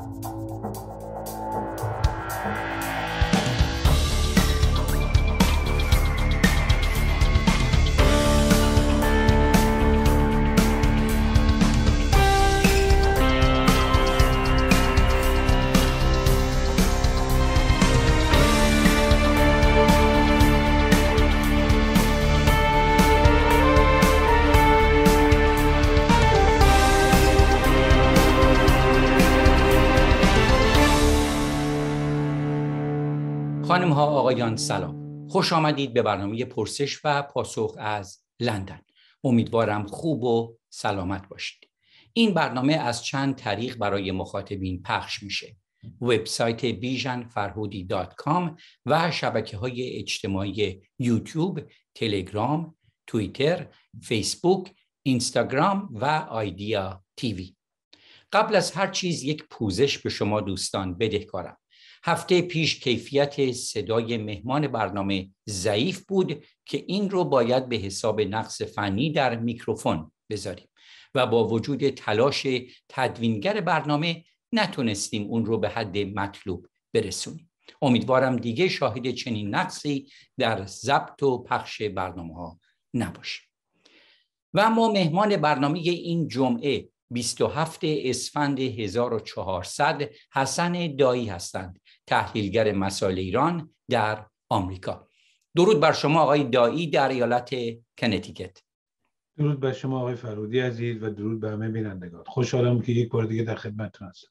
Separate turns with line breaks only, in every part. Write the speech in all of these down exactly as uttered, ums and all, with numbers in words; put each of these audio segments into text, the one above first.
خانم ها، آقایان، سلام. خوش آمدید به برنامه پرسش و پاسخ از لندن. امیدوارم خوب و سلامت باشید. این برنامه از چند طریق برای مخاطبین پخش میشه. وبسایت بیژن فرهودی دات کام و شبکه‌های اجتماعی یوتیوب، تلگرام، توییتر، فیسبوک، اینستاگرام و آیدیا تیوی. قبل از هر چیز یک پوزش به شما دوستان بدهکارم. هفته پیش کیفیت صدای مهمان برنامه ضعیف بود که این رو باید به حساب نقص فنی در میکروفون بذاریم و با وجود تلاش تدوینگر برنامه نتونستیم اون رو به حد مطلوب برسونیم. امیدوارم دیگه شاهد چنین نقصی در ضبط و پخش برنامه ها نباشه. و اما مهمان برنامه این جمعه بیست و هفتم اسفند هزار و چهارصد حسن دایی هستند، تحلیلگر مسائل ایران در آمریکا. درود بر شما آقای دایی در ایالت کنتیکت.
درود بر شما آقای فرهودی عزیز و درود به همه بینندگان. خوشحالم که یک بار دیگه در خدمتتون هستم.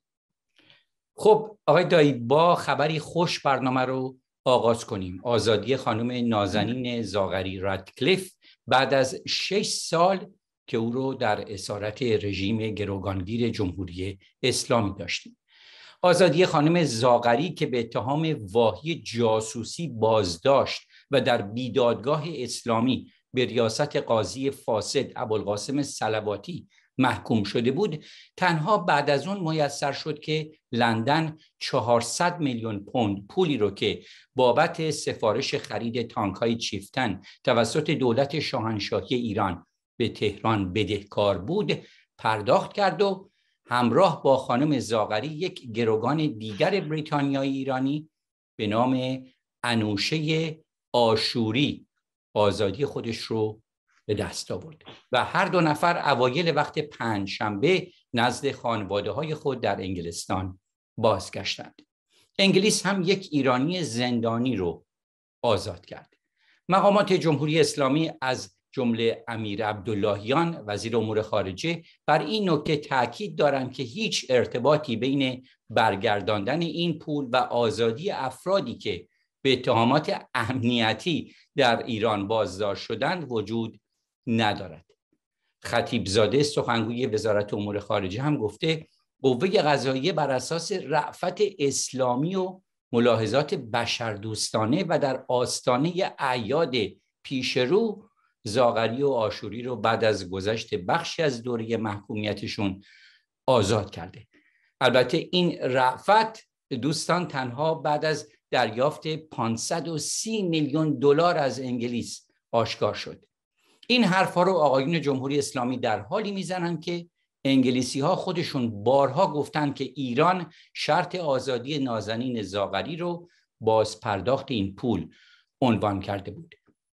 خب آقای دایی، با خبری خوش برنامه رو آغاز کنیم. آزادی خانم نازنین زاغری رادکلیف بعد از شش سال که او رو در اسارت رژیم گروگانگیر جمهوری اسلامی داشتیم. آزادی خانم زاغری که به اتهام واهی جاسوسی بازداشت و در بیدادگاه اسلامی به ریاست قاضی فاسد ابوالقاسم صلواتی محکوم شده بود، تنها بعد از اون میسر شد که لندن چهارصد میلیون پوند پولی رو که بابت سفارش خرید تانک‌های چیفتن توسط دولت شاهنشاهی ایران به تهران بدهکار بود پرداخت کرد و همراه با خانم زاغری یک گروگان دیگر بریتانیایی ایرانی به نام انوشه آشوری آزادی خودش رو به دست آورد و هر دو نفر اوایل وقت پنجشنبه نزد خانواده‌های خود در انگلستان بازگشتند. انگلیس هم یک ایرانی زندانی رو آزاد کرد. مقامات جمهوری اسلامی از جمله امیر عبداللهیان وزیر امور خارجه بر این نکته تاکید دارند که هیچ ارتباطی بین برگرداندن این پول و آزادی افرادی که به اتهامات امنیتی در ایران بازداشت شدند وجود ندارد. خطیبزاده سخنگوی وزارت امور خارجه هم گفته قوه قضاییه بر اساس رأفت اسلامی و ملاحظات بشردوستانه و در آستانه اعیاد پیشرو زاغری و آشوری رو بعد از گذشت بخشی از دوره محکومیتشون آزاد کرده. البته این رأفت دوستان تنها بعد از دریافت پانصد و سی میلیون دلار از انگلیس آشکار شد. این حرفا رو آقایون جمهوری اسلامی در حالی میزنن که انگلیسی ها خودشون بارها گفتن که ایران شرط آزادی نازنین زاغری رو باز پرداخت این پول عنوان کرده بود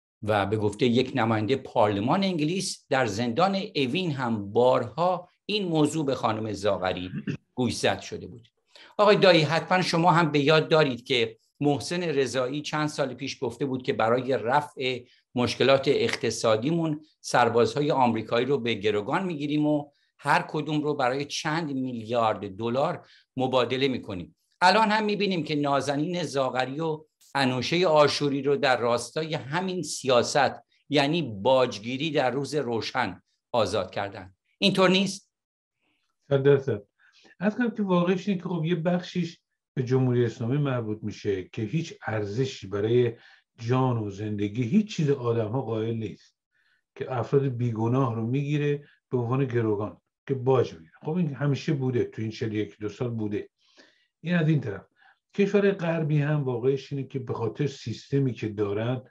و به گفته یک نماینده پارلمان انگلیس در زندان اوین هم بارها این موضوع به خانم زاغری گوشزد شده بود. آقای دایی، حتما شما هم به یاد دارید که محسن رضایی چند سال پیش گفته بود که برای رفع مشکلات اقتصادیمون سربازهای آمریکایی رو به گروگان میگیریم و هر کدوم رو برای چند میلیارد دلار مبادله میکنیم. الان هم میبینیم که نازنین زاغری و انوشه آشوری رو در راستای همین سیاست، یعنی باجگیری در روز روشن، آزاد کردن. اینطور نیست؟
صد درصد. از کنم که واقعیش اینه که خب یه بخشیش به جمهوری اسلامی مربوط میشه که هیچ ارزشی برای جان و زندگی هیچ چیز آدم ها قائل نیست که افراد بیگناه رو میگیره به عنوان گروگان که باج میگیره. خب این همیشه بوده، تو این چهل و یک دو سال بوده. این از این طرف. کشور غربی هم واقعیش اینه که به خاطر سیستمی که دارن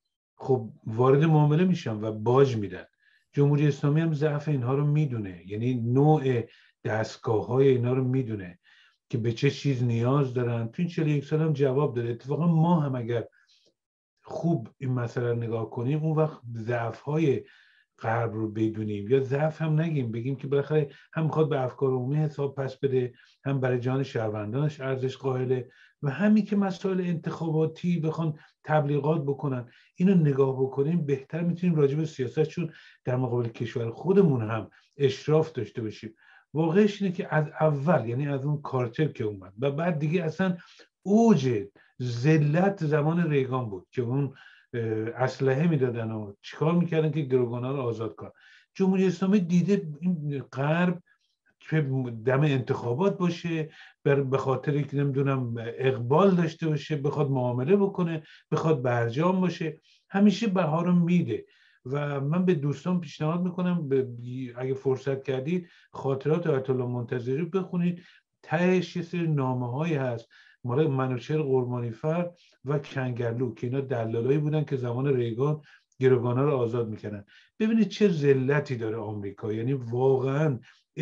خب وارد معامله میشن و باج میدن. جمهوری اسلامی هم ضعف اینها رو میدونه، یعنی نوع دستگاه های اینا رو میدونه. که به چه چیز نیاز دارن. تو این چهل و یک سال هم جواب داده. اتفاقا ما هم اگر خوب این مسئله رو نگاه کنیم، اون وقت ضعف‌های غرب رو بدونیم، یا ضعف هم نگیم، بگیم که بالاخره هم میخواد به افکار عمومی حساب پس بده، هم برای جان شهروندانش ارزش قائله، و همین که مسائل انتخاباتی بخوان تبلیغات بکنن، اینو نگاه بکنیم بهتر میتونیم راجع به سیاستشون در مقابل کشور خودمون هم اشراف داشته باشیم. واقعش اینه که از اول، یعنی از اون کارتر که اومد و بعد دیگه اصلا اوج ذلت زمان ریگان بود که اون اسلحه میدادن و چیکار میکردن که گروگانا رو آزاد کنن. جمهوری اسلامی دیده این غرب که دم انتخابات باشه، به خاطر که نمیدونم اقبال داشته باشه، بخواد معامله بکنه، بخواد برجام باشه، همیشه بها رو میده. و من به دوستان پیشنهاد میکنم اگه فرصت کردید خاطرات آیت الله منتظری رو بخونید. تهش یه سری نامه‌هایی هست مال منوچهر قربانیفر و کنگرلو که اینا دلالایی بودن که زمان ریگان گروگانا رو آزاد میکنن. ببینید چه ذلتی داره آمریکا. یعنی واقعا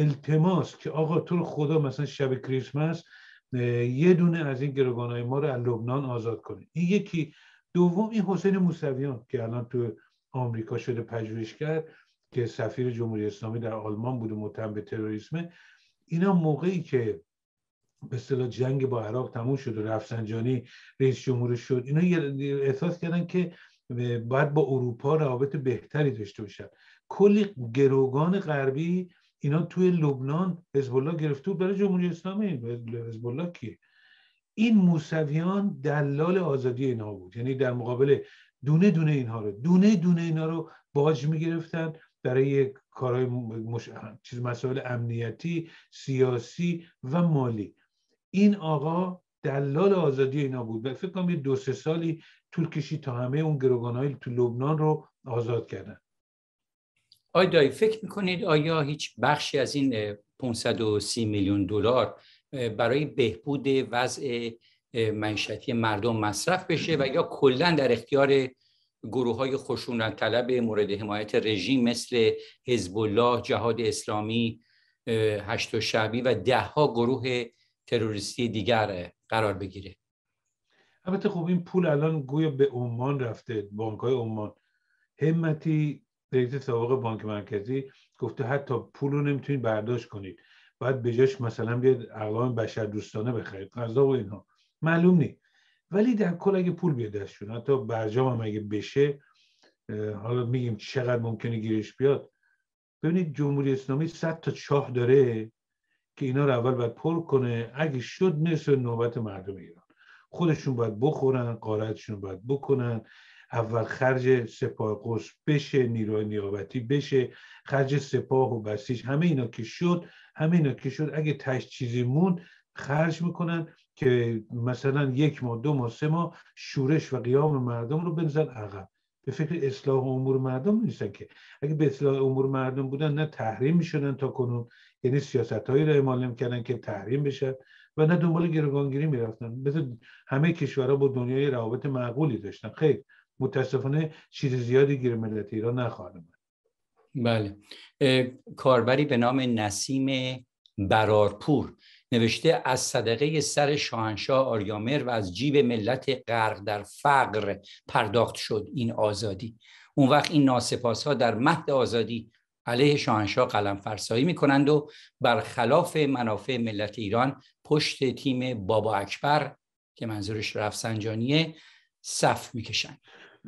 التماس که آقا تو رو خدا مثلا شب کریسمس یه دونه از این گروگانای ما رو از لبنان آزاد کنه. این یکی. دوم این حسین موسویان که الان تو آمریکا شده پژوهشگر که سفیر جمهوری اسلامی در آلمان بود و متهم به تروریسم. اینا موقعی که به اصطلاح جنگ با عراق تموم شد و رفسنجانی رئیس جمهور شد، اینا احساس کردن که باید با اروپا روابط بهتری داشته باشن. کلی گروگان غربی اینا توی لبنان حزب الله گرفته بود برای جمهوری اسلامی. حزب الله کیه؟ این موسویان دلال آزادی اینا بود. یعنی در مقابل دونه دونه اینها رو دونه دونه اینا رو باج میگرفتن برای کارهای مش... چیز مسائل امنیتی، سیاسی و مالی. این آقا دلال آزادی اینا بود و فکر کنم یه دو سه سالی طول کشید تا همه اون گروگان‌های تو لبنان رو آزاد کردن.
آی دایی فکر میکنید آیا هیچ بخشی از این پانصد و سی میلیون دلار برای بهبود وضع معیشتی مردم مصرف بشه و یا کلا در اختیار گروه‌های خشونت طلب مورد حمایت رژیم مثل حزب الله، جهاد اسلامی، هشت شعبی و ده ها گروه تروریستی دیگر قرار بگیره؟
البته خب این پول الان گویا به عمان رفته، بانک‌های عمان. همتی رئیس سابق بانک مرکزی گفته حتی پول رو نمیتونید برداشت کنید، باید به جاش مثلا بیاد اقلام بشردوستانه بخرید، غذا و اینها. معلوم نیست. ولی در کل اگه پول بیاد دستشون، حتی برجام هم اگه بشه، حالا میگیم چقدر ممکنه گیرش بیاد. ببینید جمهوری اسلامی صد تا چاه داره که اینا رو اول باید پر کنه. اگه شد نصف نوبت مردم ایران. خودشون باید بخورن، غارتشون باید بکنن، اول خرج سپاه قدس بشه، نیروی نیابتی بشه، خرج سپاه و بسیج، همه اینا که شد همه اینا که شد اگه تاش چیزی مون خرج میکنن که مثلا یک ماه دو ماه سه ماه شورش و قیام مردم رو بنزن عقب. به فکر اصلاح امور مردم نیستن که. اگه به اصلاح امور مردم بودن نه تحریم میشدن تا کنون، یعنی سیاستایی رو اعمال نمی‌کردن که تحریم بشه، و نه دنبال گروگانگیری میرفتن. مثل همه کشورها با دنیای روابط معقولی داشتن. خیر متاسفانه چیز زیادی گیر ملت ایران نخواهد اومد.
بله. کاربری به نام نسیم برارپور نوشته از صدقه سر شاهنشاه آریامر و از جیب ملت غرق در فقر پرداخت شد این آزادی. اون وقت این ناسپاس‌ها در مهد آزادی علیه شاهنشاه قلم فرسایی میکنند و برخلاف منافع ملت ایران پشت تیم بابا اکبر که منظورش رفسنجانیه صف میکشند.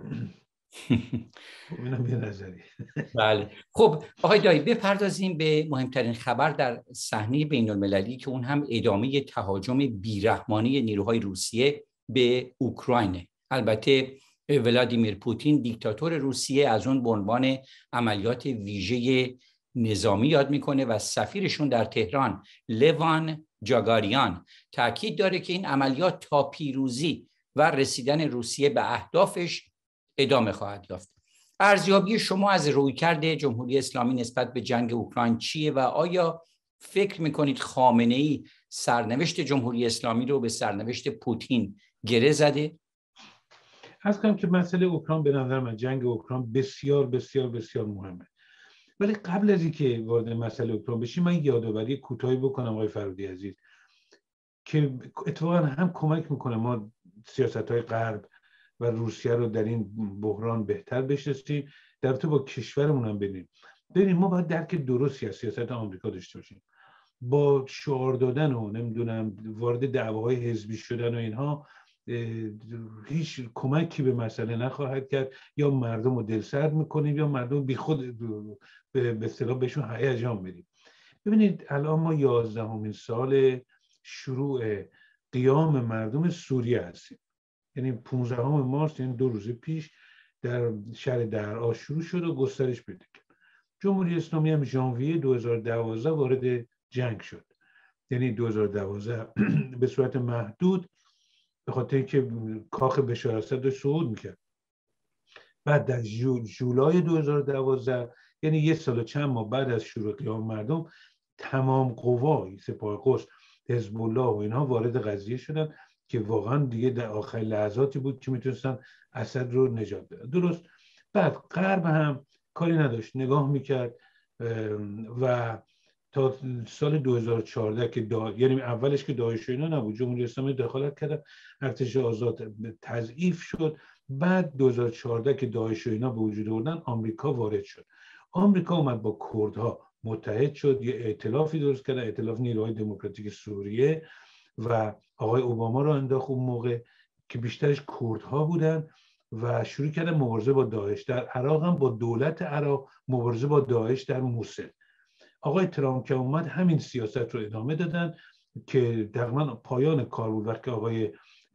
اینم یه نظری.
بله. خب آقای دایی بپردازیم به مهمترین خبر در صحنه بین المللی که اون هم ادامه تهاجم بیرحمانه نیروهای روسیه به اوکراین. البته ولادیمیر پوتین دیکتاتور روسیه از اون به عنوان عملیات ویژه نظامی یاد میکنه و سفیرشون در تهران لوان جاگاریان تاکید داره که این عملیات تا پیروزی و رسیدن روسیه به اهدافش ادامه خواهد یافت. ارزیابی شما از رویکرد جمهوری اسلامی نسبت به جنگ اوکراین چیه و آیا فکر میکنید خامنه‌ای سرنوشت جمهوری اسلامی رو به سرنوشت پوتین گره زده؟
از کنم که مسئله اوکراین به نظر من جنگ اوکراین بسیار بسیار بسیار مهمه. ولی قبل از اینکه وارد مسئله اوکراین بشیم من یادآوری کوتاهی بکنم آقای فرودی عزیز. که اتفاقا هم کمک میکنه ما سیاست‌های غرب و روسیه رو در این بحران بهتر بشناسیم، در رابطه با کشورمون هم ببینیم. ببینیم ما باید درک درستی از سیاست آمریکا داشته باشیم. با شعار دادن و نمیدونم وارد دعواهای حزبی شدن و اینها هیچ کمکی به مسئله نخواهد کرد، یا مردم رو دلسرد میکنیم یا مردم بی خود به اصطلاح بهشون هیجان بدیم. ببینید الان ما یازدهمین سال شروع قیام مردم سوریه هستیم، یعنی پانزدهم مارس، یعنی دو روز پیش در شهر درعا شروع شد و گسترش پیدا کرد. جمهوری اسلامی هم ژانویه دو هزار و دوازده وارد جنگ شد، یعنی دو هزار و دوازده به صورت محدود به خاطر اینکه کاخ بشار اسد داشت صعود میکرد. بعد در جولای دو هزار و دوازده، یعنی یک سال و چند ماه بعد از شروع قیام مردم، تمام قوای سپاه قدس، حزب الله و اینها وارد قضیه شدن که واقعا دیگه در آخر لحظاتی بود که میتونستن اسد رو نجات بدن. درست. بعد غرب هم کاری نداشت، نگاه میکرد و تا سال دو هزار و چهارده که دا... یعنی اولش که داعش و اینا نبود، جمهوری اسلامی دخالت کرد، ارتش آزاد تضعیف شد. بعد دو هزار و چهارده که داعش و اینا به وجود آوردن، آمریکا وارد شد. آمریکا اومد با کردها متحد شد، یه ائتلافی درست کرد، ائتلاف نیروهای دموکراتیک سوریه، و آقای اوباما رو انداخت اون موقع که بیشترش کردها بودن و شروع کردن مبارزه با داعش. در عراق هم با دولت عراق مبارزه با داعش در موسل. آقای ترامپ که اومد همین سیاست رو ادامه دادن که تقریبا پایان کار بود. وقتی آقای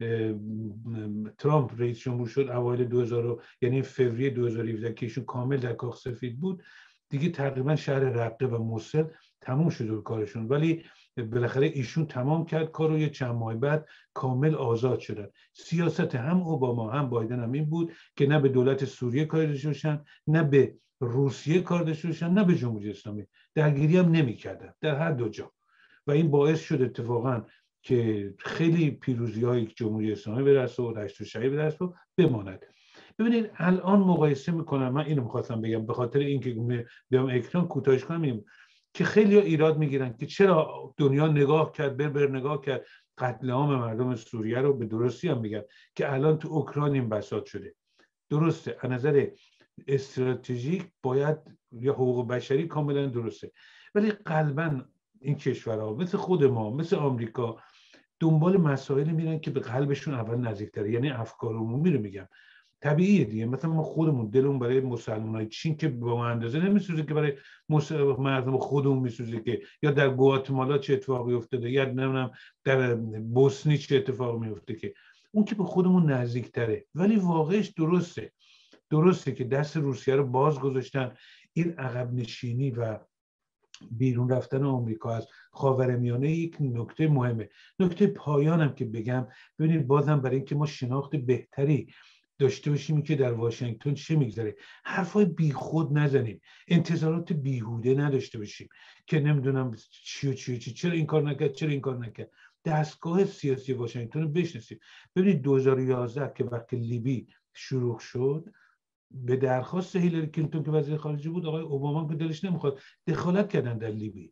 ترامپ رئیس جمهور شد اوایل دو هزار، یعنی فوریه دو هزار و هفده که ایشون کامل در کاخ سفید بود، دیگه تقریبا شهر رقه و موسل تموم شد کارشون، ولی بالاخره ایشون تمام کرد کارو. یه چند ماه بعد کامل آزاد شدن. سیاست هم اوباما هم بایدن هم این بود که نه به دولت سوریه کار داشته باشن، نه به روسیه کار داشته باشن، نه به جمهوری اسلامی. درگیری هم نمی‌کردن در هر دو جا، و این باعث شد اتفاقا که خیلی پیروزی‌های جمهوری اسلامی به دست و رشت و شعی به دست و بماند. ببینید الان مقایسه میکنم، من اینو میخواستم بگم به خاطر اینکه بیام اکران کوتاهش کنم، که خیلی ها ایراد میگیرن که چرا دنیا نگاه کرد بر بر نگاه کرد قتل عام مردم سوریه رو. به درستی هم میگن که الان تو اوکراین این بساط شده. درسته، از نظر استراتژیک باید یا حقوق بشری کاملا درسته، ولی قلباً این کشورها مثل خود ما، مثل آمریکا، دنبال مسائلی میرن که به قلبشون اول نزدیکتره. یعنی افکار عمومی رو میگم، طبیعیه دیگه. مثلا ما خودمون دلمون برای مسلمانای چین که با ما اندازه نمیسوزه که برای مردم خودمون میسوزه، که یا در گواتمالا چه اتفاقی افتاده، یا نمیدونم در بوسنی چه اتفاقی میفته، که اون که به خودمون نزدیکتره. ولی واقعش درسته درسته که دست روسیه رو باز گذاشتن. این عقب نشینی و بیرون رفتن آمریکا از خاورمیانه یک نکته مهمه. نکته پایانم که بگم، ببینید بازم برای اینکه ما شناخت بهتری داشته باشیم که در واشنگتن چه میگذره، حرفای بیخود نزنیم، انتظارات بیهوده نداشته باشیم که نمیدونم چی و چی و چی، چرا این کار نکرد، چرا این کار نکرد. دستگاه سیاسی واشنگتن رو بشناسیم. ببینید دو هزار و یازده که وقتی لیبی شروع شد، به درخواست هیلاری کلینتون که وزیر خارجه بود، آقای اوباما که دلش نمیخواد دخالت کردن در لیبی.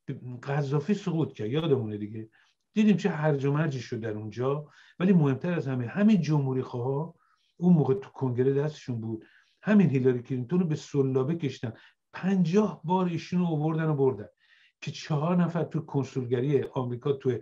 قذافی سقوط کرد، یادمونه دیگه، دیدیم چه هرج و مرجی شد در اونجا. ولی مهمتر از همه، همین جمهوری خواه اون موقع تو کنگره دستشون بود، همین هیلاری کلینتون رو به سلابه کشتن. پنجاه بار ایشون رو آوردن و بردن که چهار نفر تو کنسولگری آمریکا تو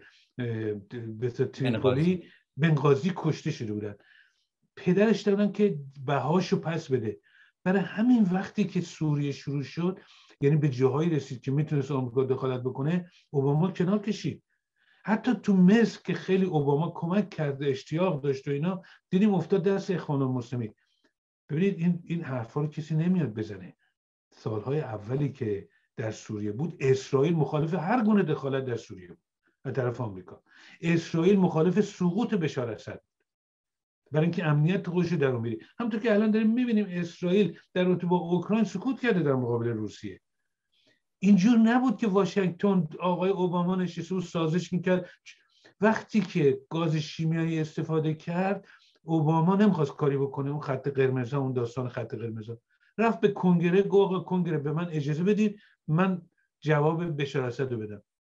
تریپولی بنغازی کشته شده بودن. پدرش دادن که بهاشو پس بده. برای همین وقتی که سوریه شروع شد، یعنی به جاهایی رسید که میتونست آمریکا دخالت بکنه، اوباما کنار کشید. حتی تو مصر که خیلی اوباما کمک کرده، اشتیاق داشت و اینا، دیدیم افتاد دست اخوان المسلمین. ببینید این این حرفا رو کسی نمیاد بزنه. سالهای اولی که در سوریه بود، اسرائیل مخالف هر گونه دخالت در سوریه بود از طرف آمریکا. اسرائیل مخالف سقوط بشار اسد برای اینکه امنیت خودش رو در اون میره. همونطور که الان داریم میبینیم اسرائیل در رابطه با اوکراین سکوت کرده در مقابل روسیه. اینجور نبود که واشنگتن آقای اوباما نشسته و سازش میکرد. وقتی که گاز شیمیایی استفاده کرد، اوباما نمیخواست کاری بکنه. اون خط قرمز، اون داستان خط قرمز، رفت به کنگره، گفت کنگره به من اجازه بدید من جواب بشار اسد رو بدم.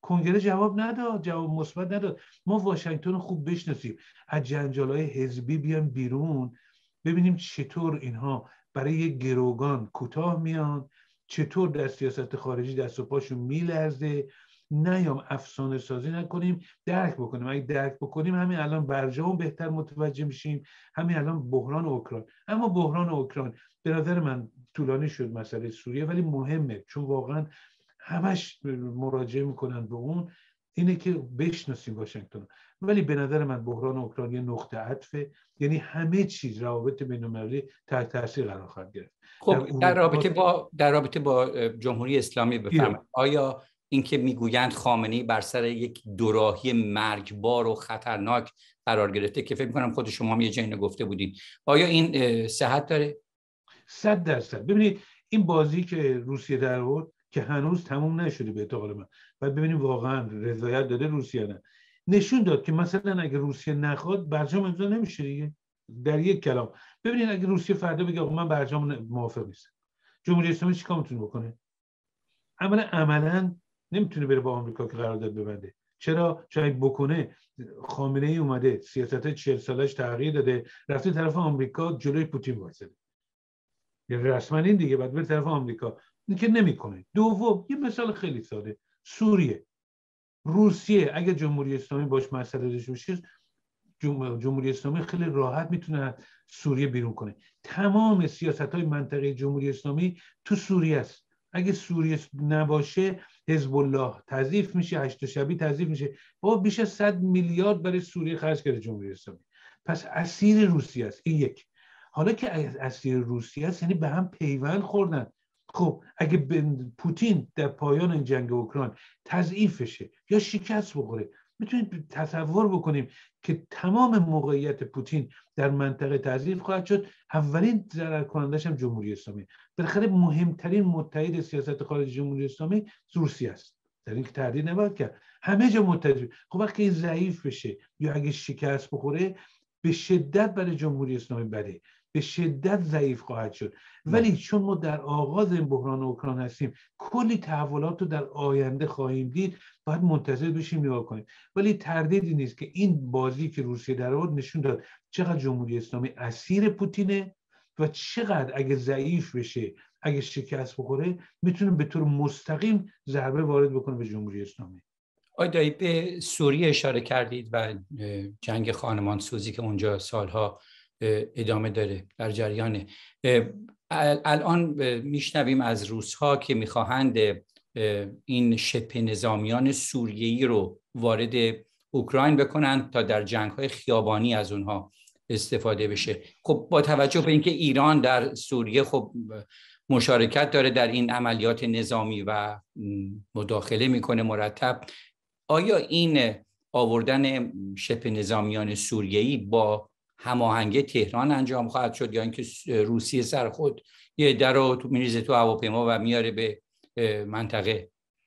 کنگره جواب نداد، جواب مثبت نداد. ما واشنگتن رو خوب بشناسیم، از جنجال‌های حزبی بیان بیرون، ببینیم چطور اینها برای یک گروگان کوتاه میان، چطور در سیاست خارجی دست و پاشون میلرزه. نیام افسانه سازی نکنیم، درک بکنیم. اگه درک بکنیم همین الان برجام بهتر متوجه میشیم، همین الان بحران اوکراین. اما بحران اوکراین به نظر من طولانی شد مسئله سوریه، ولی مهمه، چون واقعا همش مراجعه میکنن به اون، اینه که بشناسیم واشنگتن. ولی به نظر من بحران اوکراین یه نقطه عطفه، یعنی همه چیز روابط بین‌المللی تحت تاثیر قرار خواهد گرفت.
خب در, در رابطه با در رابطه با جمهوری اسلامی بفرمایید، آیا اینکه میگویند خامنه‌ای بر سر یک دوراهی مرگبار و خطرناک قرار گرفته، که فکر می‌کنم خود شما هم یه جایی گفته بودین، آیا این صحت داره؟
صد درصد. ببینید این بازی که روسیه در آورد که هنوز تموم نشده به اعتقاد من، بعد ببینیم واقعا رضایت داده روسیه نه، نشون داد که مثلا اگه روسیه نخواد برجام امضا نمیشه دیگه. در یک کلام ببینید اگه روسیه فردا بگه من برجام موافق نیستم، جمهوری اسلامی چیکار میتونه بکنه؟ عملا عملا نمیتونه بره با آمریکا که قرارداد ببنده. چرا؟ چون اگه بکنه، خامنه ای اومده سیاست چهل سالش تغییر داده، رفته طرف آمریکا جلوی پوتین وایساده، یعنی رسما این دیگه بعد بره طرف آمریکا. این که نمیکنه. دوم، یه مثال خیلی ساده، سوریه. روسیه اگه جمهوری اسلامی باش مسئله داشته باشه، جمهوری اسلامی خیلی راحت میتونه سوریه بیرون کنه. تمام سیاست‌های منطقه جمهوری اسلامی تو سوریه است. اگه سوریه نباشه، حزب الله تضعیف میشه، هشت شبی تضعیف میشه. با بیش از صد میلیارد برای سوریه خرج کرده جمهوری اسلامی. پس اسیر روسیه است. این یک. حالا که اسیر روسیه است یعنی به هم پیوند خوردن. خب اگه پوتین در پایان این جنگ اوکراین تضعیف بشه یا شکست بخوره، میتونید تصور بکنیم که تمام موقعیت پوتین در منطقه تضعیف خواهد شد. اولین ضرر کنندش هم جمهوری اسلامی. بالاخره مهمترین متحد سیاست خارجی جمهوری اسلامی روسیه است، در این که تردید نباید کرد. همه جا متحد. خب وقتی ضعیف بشه یا اگه شکست بخوره، به شدت برای جمهوری اسلامی بده، به شدت ضعیف خواهد شد. ولی چون ما در آغاز این بحران اوکراین هستیم، کلی تحولات رو در آینده خواهیم دید، باید منتظر بشیم نگاه کنیم. ولی تردیدی نیست که این بازی که روسیه در آورد نشون داد چقدر جمهوری اسلامی اسیر پوتینه و چقدر اگه ضعیف بشه، اگه شکست بخوره، میتونه به طور مستقیم ضربه وارد بکنه به جمهوری اسلامی.
آقای دایی به سوریه اشاره کردید و جنگ خانمانسوزی که اونجا سالها ادامه داره در جریانه. الان میشنویم از روس‌ها که میخواهند این شبه نظامیان سوریه‌ای رو وارد اوکراین بکنن تا در جنگ‌های خیابانی از اونها استفاده بشه. خب با توجه به اینکه ایران در سوریه خب مشارکت داره در این عملیات نظامی و مداخله میکنه مرتب، آیا این آوردن شبه نظامیان سوریه‌ای با هماهنگی تهران انجام خواهد شد، یا اینکه روسیه سر خود یه در رو تو میریزه تو هواپیما و میاره به منطقه؟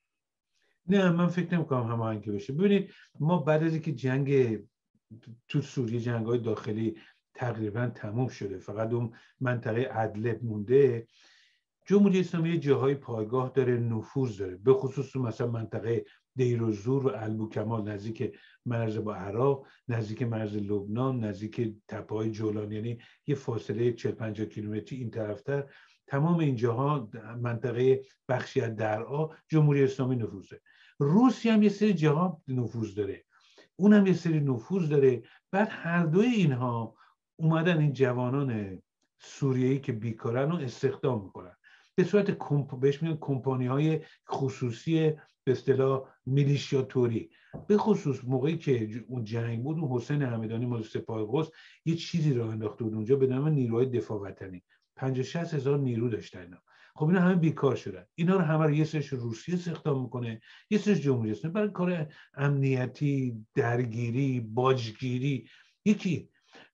نه، من فکر نمی‌کنم هماهنگی بشه. ببینید ما بعد از اینکه جنگ تو سوریه، جنگ‌های داخلی تقریبا تموم شده، فقط اون منطقه ادلب مونده، جمهوری اسلامی جاهای پایگاه داره، نفوذ داره، به خصوص مثلا منطقه دیر و زور و البوکمال نزدیک مرز با عراق، نزدیک مرز لبنان، نزدیک تپه‌های جولان، یعنی یه فاصله چهل پنجاه کیلومتری این طرفتر. تمام این جاها منطقه بخشی از درعا جمهوری اسلامی نفوذ داره. روسیه هم یه سری جاها نفوذ داره، اونم یه سری نفوذ داره. بعد هر دوی اینها اومدن این جوانان سوریه‌ای که بیکارن رو استخدام میکنن به صورت کمپ... بهش میگن کمپانی‌های خصوصی، به اصطلاح میلیشیاتوری. به خصوص موقعی که اون جنگ بود، اون حسین همدانی مال سپاه قدس یه چیزی راه انداخته بود اونجا به نام نیروهای دفاع وطنی. پنجاه شصت هزار نیرو داشتن اینا. خب اینا همه بیکار شدن. اینا رو همه رو یه سرش روسیه استخدام میکنه، یه سرش جمهوری اسلامی برای کار امنیتی، درگیری، باجگیری. یکی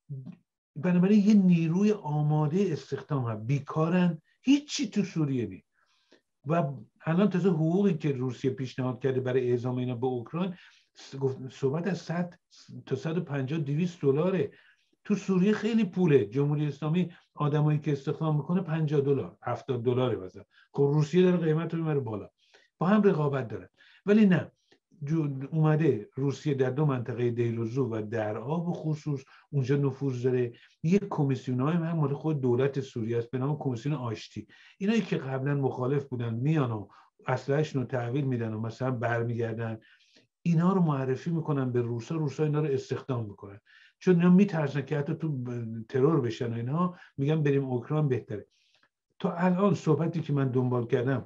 بنابراین یه نیروی آماده استخدام هم بیکارن، هیچی تو سوریه نیست. و الان تازه حقوقی که روسیه پیشنهاد کرده برای اعزام اینا به اوکراین، صحبت از صد تا صد و پنجاه دویست دلاره. تو سوریه خیلی پوله. جمهوری اسلامی آدمایی که استخدام میکنه پنجاه دلار، هفتاد دلاره مثلا. خب روسیه داره قیمت رو میبره بالا، با هم رقابت دارن. ولی نه، اومده روسیه در دو منطقه دیروزو و درعا به خصوص اونجا نفوذ داره. یک کمیسیون‌های هم مال خود دولت سوریه است به نام کمیسیون آشتی. اینایی که قبلا مخالف بودن میان و اسلحه‌شون رو تحویل میدن و مثلا برمیگردن، اینا رو معرفی میکنن به روسا، روسا اینا رو استخدام میکنن چون اینا میترسن که حتی تو ترور بشن و اینها، میگن بریم اوکراین بهتره. تا الان صحبتی که من دنبال کردم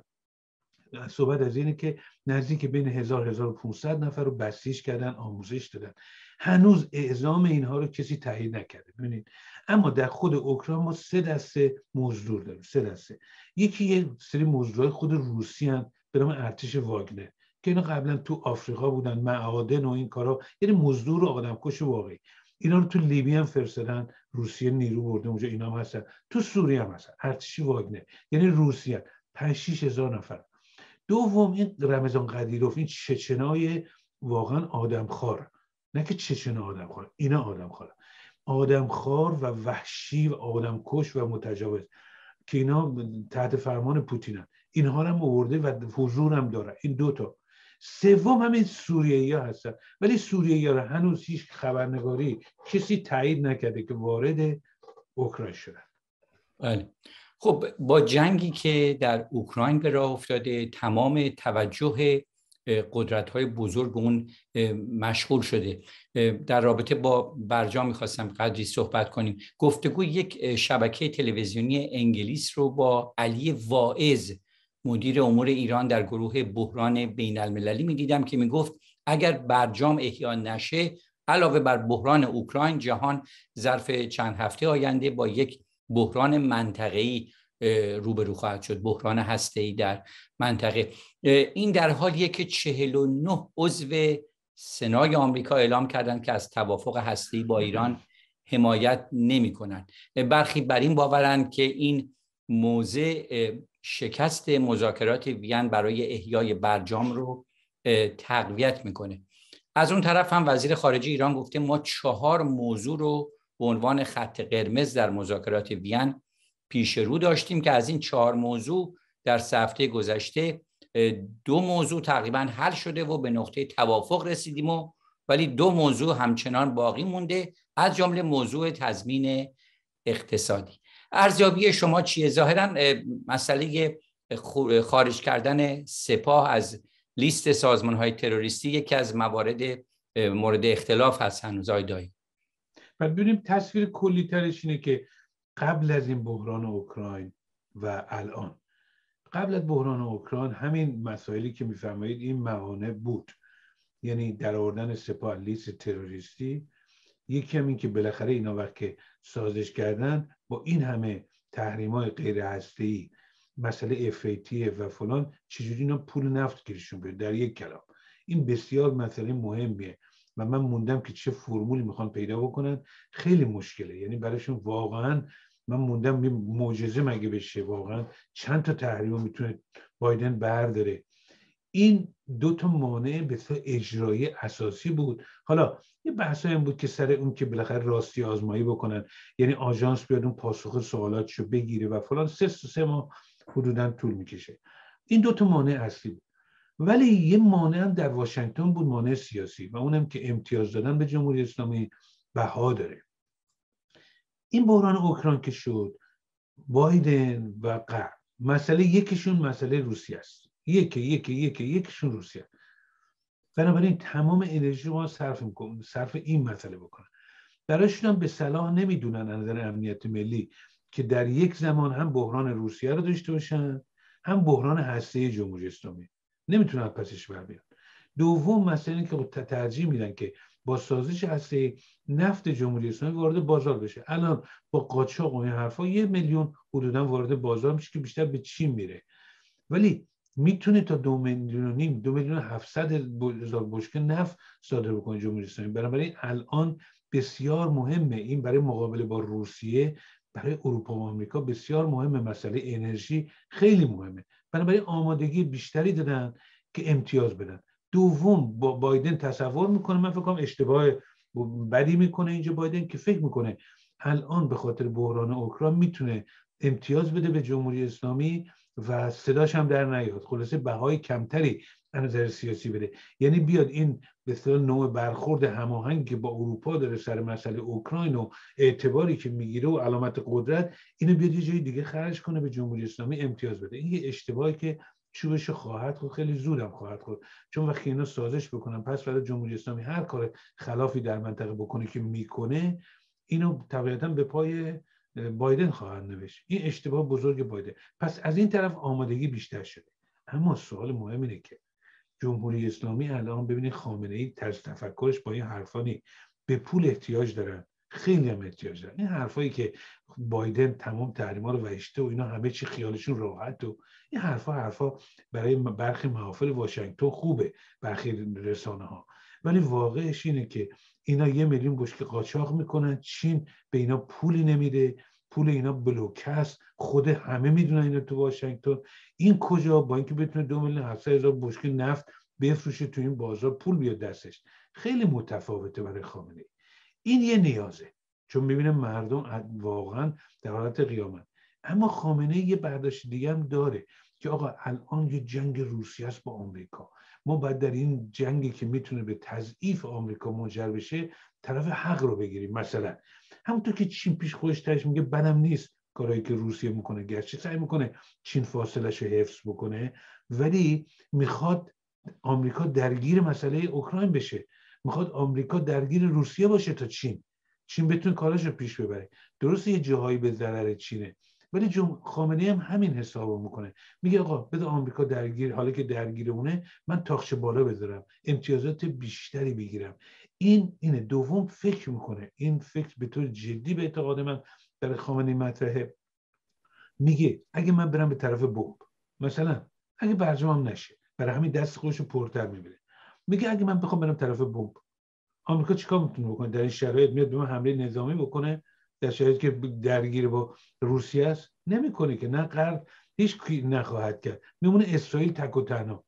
صحبت از اینه که نزدیک بین هزار هزار و پانصد نفر رو بسیج کردن، آموزش دادن. هنوز اعزام اینها رو کسی تایید نکرده. ببینید اما در خود اوکراین ما سه دسته مزدور داریم، سه دسته. یکی یه سری مزدورای خود روسی ان به نام ارتش واگنر که اینا قبلا تو آفریقا بودن، معادن و این کارا، یعنی مزدور و آدمکش واقعی. اینا رو تو لیبی هم فرستادن، روسیه نیرو برده اونجا، اینا هم هستن. تو سوریه هم هستن ارتش واگنر، یعنی روسیه، پنج شش هزار نفر. دوم این رمضان قدیروف، این چچنای واقعا آدمخوار، نه که چچن آدمخوار، اینا آدمخوار، آدمخوار و وحشی و آدمکش و متجاوز که اینا تحت فرمان پوتینن، اینها هم آورده و حضور هم داره. این دوتا. سوم همین سوریه‌ای ها هستن، ولی سوریه‌ای ها هنوز هیچ خبرنگاری کسی تایید نکرده که وارد اوکراین شدن.
بله. خب با جنگی که در اوکراین به راه افتاده، تمام توجه قدرت‌های بزرگ اون مشغول شده. در رابطه با برجام می‌خواستم قدری صحبت کنیم. گفتگو یک شبکه تلویزیونی انگلیس رو با علی واعظ، مدیر امور ایران در گروه بحران بین المللی می‌دیدم که میگفت اگر برجام احیا نشه، علاوه بر بحران اوکراین، جهان ظرف چند هفته آینده با یک بحران منطقه‌ای روبرو خواهد شد، بحران هسته‌ای در منطقه. این در حالیه که چهل و نه عضو سنای آمریکا اعلام کردند که از توافق هسته‌ای با ایران حمایت نمی‌کنند. برخی بر این باورند که این موضع شکست مذاکرات وین برای احیای برجام رو تقویت میکنه. از اون طرف هم وزیر خارجه ایران گفته ما چهار موضوع رو به عنوان خط قرمز در مذاکرات وین پیش رو داشتیم که از این چهار موضوع در سه هفته گذشته دو موضوع تقریبا حل شده و به نقطه توافق رسیدیم و ولی دو موضوع همچنان باقی مونده، از جمله موضوع تضمین اقتصادی. ارزیابی شما چیه؟ ظاهراً مسئله خارج کردن سپاه از لیست سازمان‌های تروریستی یکی از موارد مورد اختلاف هست هنوز. آقای دایی،
بعد ببینیم تصویر کلی ترش اینه که قبل از این بحران اوکراین و الان، قبل از بحران اوکراین همین مسائلی که میفرمایید این موانع بود، یعنی در آوردن سپاه لیست تروریستی. یکی هم این که بالاخره اینا وقتی سازش کردن با این همه تحریم‌های غیر هسته‌ای، مسئله اف ای تی و فلان، چجوری اینا پول نفت گیرشون بیاد. در یک کلام این بسیار مسئله مهمیه و من موندم که چه فرمولی میخوان پیدا بکنن. خیلی مشکله، یعنی برایشون واقعا من موندم معجزه مگه بشه، واقعا چند تا تحریم میتونه بایدن برداره. این دو تا مانع بسیار اجرایی اساسی بود. حالا یه بحث هم بود که سر اون که بالاخره راستی آزمایی بکنن، یعنی آژانس بیاد اون پاسخ سوالاتشو بگیره و فلان، سه سه ماه حدوداً طول میکشه. این دو تا مانع اصلی بود. ولی یه مانع هم در واشنگتن بود، مانع سیاسی، و اونم که امتیاز دادن به جمهوری اسلامی بها داره. این بحران اوکراین که شد، بایدن و غرب، مسئله یکیشون مسئله روسیه است. یکی یکی یکی یکیشون روسیه. بنابراین تمام انرژی ما صرف میکنن صرف این مسئله بکنن. برایشون هم به صلاح نمیدونن از نظر امنیت ملی که در یک زمان هم بحران روسیه رو داشته باشن، هم بحران هسته‌ای جمهوری اسلامی. نمیتونن پسش بر بیان. دوم مسئله اینه که ترجیح میدن که با سازش هسته‌ای نفت جمهوری اسلامی وارد بازار بشه. الان با قاچاق و این حرفا یه میلیون حدوداً وارد بازار میشه که بیشتر به چین میره، ولی میتونه تا دو میلیون و نیم، دو میلیون هفتصد هزار بشکه نفت صادر بکنه جمهوری اسلامی. بنابراین الان بسیار مهمه این برای مقابله با روسیه، برای اروپا و آمریکا بسیار مهمه. مسئله انرژی خیلی مهمه. بنابراین آمادگی بیشتری دادن که امتیاز بدن. دوم، با بایدن تصور میکنه، من فکر کنم اشتباه بدی میکنه اینجا بایدن، که فکر میکنه الان به خاطر بحران اوکراین میتونه امتیاز بده به جمهوری اسلامی و صداش هم در نیاد. خلاصه بهای کمتری از نظر سیاسی بده. یعنی بیاد این به اصطلاح نوع برخورد هماهنگی که با اروپا داره سر مسئله اوکراین و اعتباری که میگیره و علامت قدرت، اینو بیاد یه جای دیگه خرج کنه به جمهوری اسلامی امتیاز بده. این یه اشتباهی که چوبش خواهد خورد، خیلی زودم خواهد خورد، چون وقتی اینا سازش بکنن پس برای جمهوری اسلامی هر کار خلافی در منطقه بکنه که میکنه، اینو طبیعتاً به پای بایدن خواهد نوشت. این اشتباه بزرگ بایدن. پس از این طرف آمادگی بیشتر شده. اما سوال مهم اینه که جمهوری اسلامی الان ببینید خامنه‌ای طرز تفکرش با این حرفا نی، به پول احتیاج دارن، خیلی هم احتیاج دارن. این حرفایی که بایدن تمام تحریما رو وحشته و اینا همه چی خیالشون راحت و این حرفا حرفا برای برخی محافل واشنگتن خوبه، برخی رسانه ها، ولی واقعش اینه که اینا یه میلیون بشکه قاچاق میکنن، چین به اینا پولی نمیده، پول اینا بلوکه است، خود همه میدونن اینا تو واشنگتن. این کجا با اینکه بتونه دو میلیون هفتصد هزار بشکه نفت بفروشه تو این بازار پول بیاد دستش، خیلی متفاوته برای خامنه‌ای. این یه نیازه، چون میبینه مردم واقعا در حالت قیامت. اما خامنه‌ای یه برداشت دیگه هم داره که آقا الان یه جنگ روسیه است با آمریکا، ما باید در این جنگی که میتونه به تضعیف آمریکا منجر بشه طرف حق رو بگیریم. مثلا همونطور که چین پیش خودش تاش میگه بدم نیست کارهایی که روسیه میکنه، گرچه سعی میکنه چین فاصله‌اش رو حفظ بکنه، ولی میخواد آمریکا درگیر مسئله اوکراین بشه، میخواد آمریکا درگیر روسیه باشه تا چین چین بتونه کاراشو پیش ببره. درسته یه جاهایی به ضرر چینه، ولی جم... خامنه‌ای هم همین حسابو میکنه، میگه آقا بده آمریکا درگیر، حالا که درگیر اونه من تاخچ بالا بذارم، امتیازات بیشتری بگیرم. این اینه. دوم فکر میکنه، این فکر به طور جدی به اعتقاد من برای خامنه‌ای مطرحه، میگه اگه من برم به طرف بمب، مثلا اگه برجامم نشه، برای همین دست خودشو پرتر میبره، میگه اگه من بخوام برم طرف بمب، آمریکا چیکار میتونه بکنه در این شرایط؟ میاد به من حمله نظامی بکنه در شرایطی که درگیر با روسیه است؟ نمیکنه که، نه غرب هیچ کی نخواهد کرد، میمونه اسرائیل تک و تنها.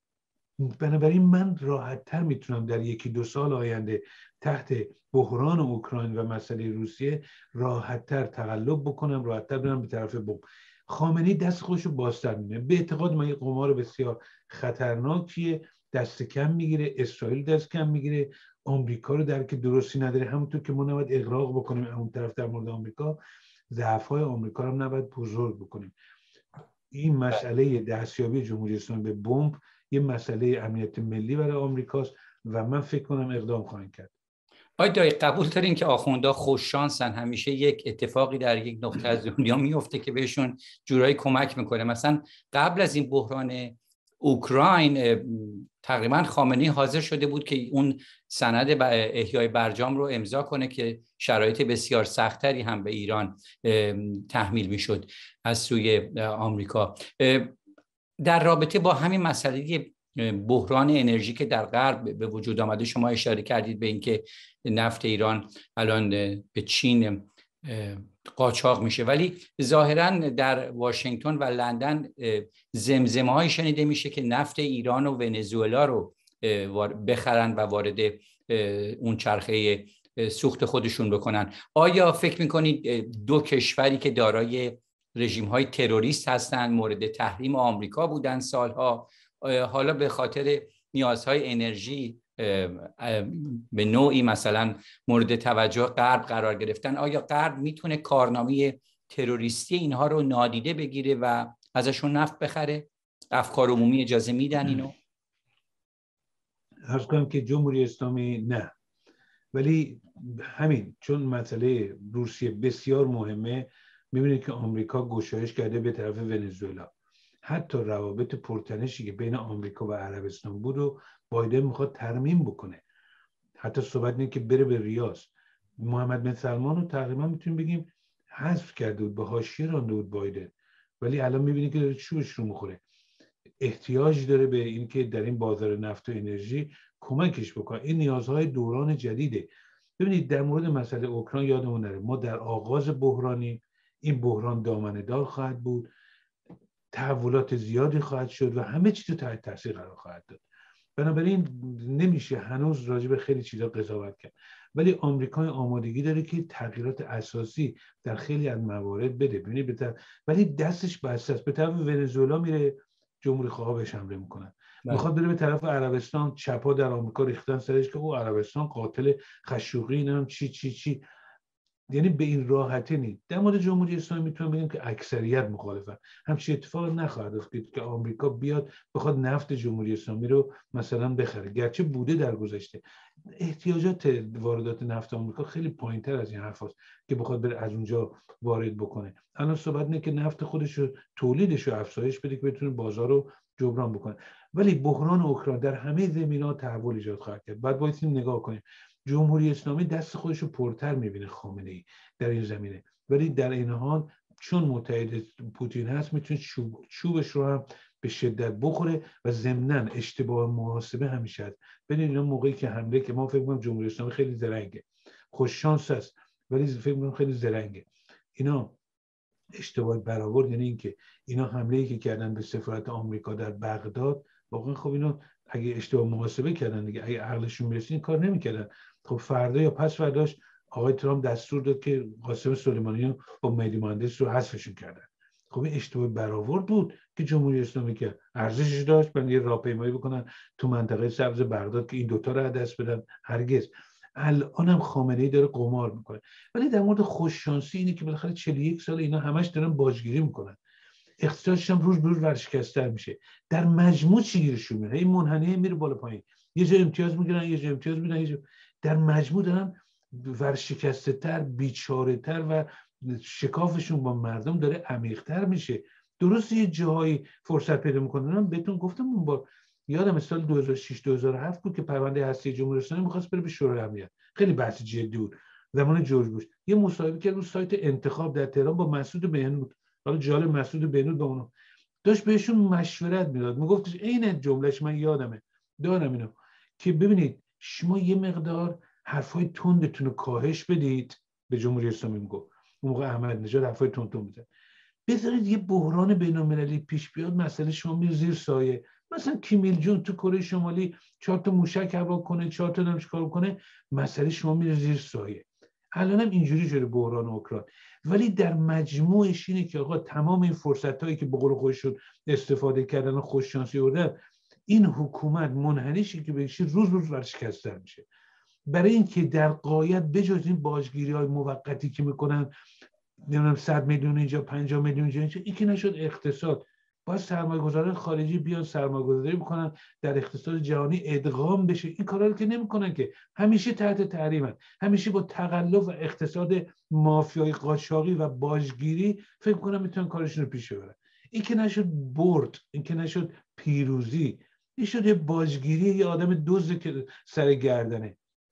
بنابراین من راحت تر میتونم در یکی دو سال آینده تحت بحران اوکراین و مسئله روسیه راحت تر تقلب بکنم، راحت تر برم به طرف بمب. خامنه‌ای دست خودشو بازتر می‌بینه. به اعتقاد من یه قمار بسیار خطرناکیه، دست کم میگیره، اسرائیل دست کم میگیره، آمریکا رو درک درستی نداره. همونطور که ما نباید اغراق بکنیم اون طرف در مورد آمریکا، ضعف‌های آمریکا رو نباید بزرگ بکنیم. این مسئله دستیابی جمهوری اسلامی به بمب یه مسئله امنیت ملی برای آمریکاست و من فکر کنم اقدام خواهند کرد.
آیا دایی قبول دارین که آخوندا خوش شانسن؟ همیشه یک اتفاقی در یک نقطه از دنیا میفته که بهشون جورایی کمک میکنه. مثلا قبل از این بحران اوکراین تقریبا خامنه‌ای حاضر شده بود که اون سند احیای برجام رو امضا کنه که شرایط بسیار سختری هم به ایران تحمیل میشد از سوی آمریکا. در رابطه با همین مسئله بحران انرژی که در غرب به وجود آمده، شما اشاره کردید به اینکه نفت ایران الان به چین قاچاق میشه، ولی ظاهراً در واشنگتن و لندن زمزمه‌هایی شنیده میشه که نفت ایران و ونزوئلا رو بخرن و وارد اون چرخه سوخت خودشون بکنن. آیا فکر میکنید دو کشوری که دارای رژیم‌های تروریست هستند، مورد تحریم آمریکا بودن سالها، حالا به خاطر نیازهای انرژی به نوعی مثلا مورد توجه غرب قرار گرفتن، آیا غرب میتونه کارنامه تروریستی اینها رو نادیده بگیره و ازشون نفت بخره؟ افکار عمومی اجازه میدن اینو؟
عرض کنم که جمهوری اسلامی نه، ولی همین چون مسئله روسیه بسیار مهمه، میبینید که آمریکا گشایش کرده به طرف ونزوئلا. حتی روابط پرتنشی که بین آمریکا و عربستان بود و بایدن میخواد ترمیم بکنه. حتی صحبت اینه که بره به ریاض. محمد بن سلمان رو تقریبا میتونیم بگیم حذف کرده بود، به حاشیه رانده بود بایدن، ولی الان میبینید که داره چوبش رو میخوره. احتیاج داره به این که در این بازار نفت و انرژی کمکش بکنه. این نیازهای دوران جدیده. ببینید در مورد مسئله اوکراین یادمون نره ما در آغاز بحرانی، این بحران دامنه دار خواهد بود، تحولات زیادی خواهد شد و همه چیز رو تحت تاثیر قرار خواهد داد. بنابراین نمیشه هنوز راجع به خیلی چیزا قضاوت کرد، ولی آمریکا آمادگی داره که تغییرات اساسی در خیلی از موارد بده. ببینید بتر... ولی دستش بسته است. به طرف ونزوئلا میره، جمهوری خواه بهش حمله میکنن. میخواد بره به طرف عربستان، چپا در آمریکا ریختن سرش که او عربستان قاتل خشوقی نم چی چی چی. یعنی به این راحتی نیست. در مورد جمهوری اسلامی میتونم بگم که اکثریت مخالفن. همچین اتفاق نخواهد افتاد که آمریکا بیاد بخواد نفت جمهوری اسلامی رو مثلا بخره، گرچه بوده در گذشته. احتیاجات واردات نفت آمریکا خیلی پایینتر از این حرفاست که بخواد بره از اونجا وارد بکنه. الان صحبت اینه که نفت خودش رو، تولیدش رو افزایش بده که بتونه بازار رو جبران بکنه. ولی بحران اوکراین در همه زمینه‌ها تحول ایجاد خواهد کرد. بعد وایسیم نگاه کنیم. جمهوری اسلامی دست خودش رو پرتر میبینه خامنه‌ای در این زمینه، ولی در این حال چون متحد پوتین هست میتونه چوب، چوبش رو هم به شدت بخوره و ضمناً اشتباه محاسبه همیشه هست. ببینید اینا موقعی که حمله که ما فکر می‌کنیم جمهوری اسلامی خیلی زرنگه، خوش شانس است، ولی فکر می‌کنم خیلی زرنگه. اینا اشتباه برآورد، یعنی اینکه اینا حمله‌ای که کردن به سفارت آمریکا در بغداد، واقعا خب اینا اگه اشتباه محاسبه کردن دیگه، اگه عقلشون میرسید این کار نمی‌کردن. خب فردا یا پس فرداش آقای ترامپ دستور داد که قاسم سلیمانی با مهدی مهندس رو حذفشون کردن. خب این اشتباه برآورد بود که جمهوری اسلامی که ارزشش داشت برای یه راهپیمایی بکنن تو منطقه سبز بغداد که این دوتا رو دست بدن. هرگز. الان هم خامنه‌ای داره قمار میکنه. ولی در مورد خوش شانسی اینه که بالاخره چهل و یک سال اینا همش دارن باجگیری میکنن، اقتصادش هم روز به روز ورشکسته‌تر میشه. در مجموع چی گیرشون میاد؟ این منحنی میره بالا پایین، یه جا امتیاز میگیرن، یه جا امتیاز میدن، یه جا در مجموع دارن ورشکسته‌تر، بیچاره‌تر و شکافشون با مردم داره عمیق‌تر میشه. درسته یه جاهایی فرصت پیدا میکنن. من بهتون گفتم اون با یادم سال دو هزار و شش دو هزار و هفت بود که پرونده هسته جمهوری اسلامی می‌خواست بره به شورای امنیت. خیلی بحث جدی بود زمان جورج بوش. یه مصاحبه کرد رو سایت انتخاب در تهران با مسعود بهنود. حالا جالب، مسعود بهنود با اونو داشت بهشون مشورت میداد. میگفتش عین جملهش من یادمه، دارم اینو، که ببینید شما یه مقدار حرفای تندتون رو کاهش بدید. به جمهوری اسلامی میگفت اون موقع احمد نژاد حرفای تند تند میزد، بذارید یه بحران بین‌المللی پیش بیاد، مسئله شما میره زیر سایه. مثلا کیم ایل جون تو کره شمالی چهار تا موشک هوا کنه، چهار تا نمیش کار کنه، مسئله شما میره زیر سایه. الان هم اینجوری شده بحران اوکراین. ولی در مجموعش اینه که آقا تمام این فرصتایی که به قول خودشون استفاده کردن و خوش شانسی بردن، این حکومت منحنیشه که بهش روز روز ورشکست‌تر میشه. برای اینکه در غایت بجز این باجگیری‌های موقتی که میکنن، نمیدونم صد میلیون اینجا، پنجاه میلیون اینجا، این که نشد اقتصاد. باید سرمایه‌گذاران خارجی بیان سرمایه‌گذاری بکنن در اقتصاد جهانی، ادغام بشه. این کارا رو که نمی‌کنن، که همیشه تحت تحریمن، همیشه با تقلب و اقتصاد مافیایی قاچاقی و باجگیری فکر کنم میتونن کارشون رو پیش ببرن. این که نشد برد، این که نشد پیروزی، این شد یه باجگیری، یه آدم دزد که سر گردنه.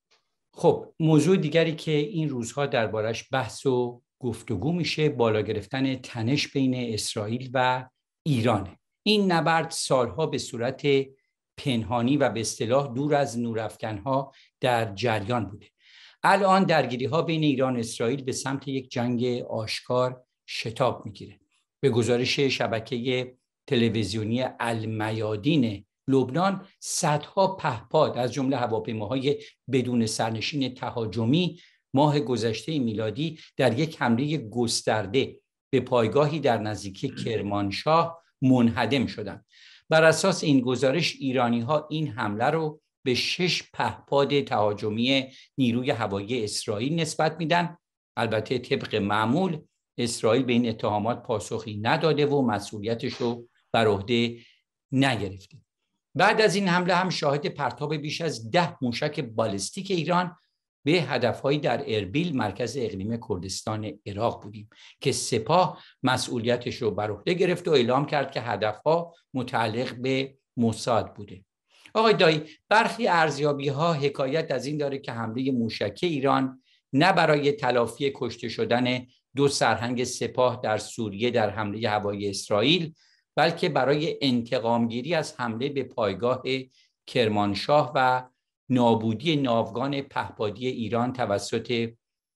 خب موضوع دیگری که این روزها دربارش بحث و گفتگو میشه، بالا گرفتن تنش بین اسرائیل و ایرانه. این نبرد سالها به صورت پنهانی و به اصطلاح دور از نورافکنها در جریان بوده. الان درگیری ها بین ایران و اسرائیل به سمت یک جنگ آشکار شتاب میگیره. به گزارش شبکه تلویزیونی المیادین لبنان، صدها پهپاد از جمله هواپیماهای بدون سرنشین تهاجمی ماه گذشته میلادی در یک حمله گسترده به پایگاهی در نزدیکی کرمانشاه منهدم شدند. بر اساس این گزارش ایرانی‌ها این حمله رو به شش پهپاد تهاجمی نیروی هوایی اسرائیل نسبت میدن. البته طبق معمول اسرائیل به این اتهامات پاسخی نداده و مسئولیتش رو بر عهده نگرفته. بعد از این حمله هم شاهد پرتاب بیش از ده موشک بالستیک ایران به هدفهایی در اربیل، مرکز اقلیم کردستان عراق بودیم که سپاه مسئولیتش رو بر عهده گرفت و اعلام کرد که هدفها متعلق به موساد بوده. آقای دایی، برخی ارزیابی‌ها حکایت از این داره که حمله موشکی ایران نه برای تلافی کشته شدن دو سرهنگ سپاه در سوریه در حمله هوایی اسرائیل، بلکه برای انتقامگیری از حمله به پایگاه کرمانشاه و نابودی ناوگان پهپادی ایران توسط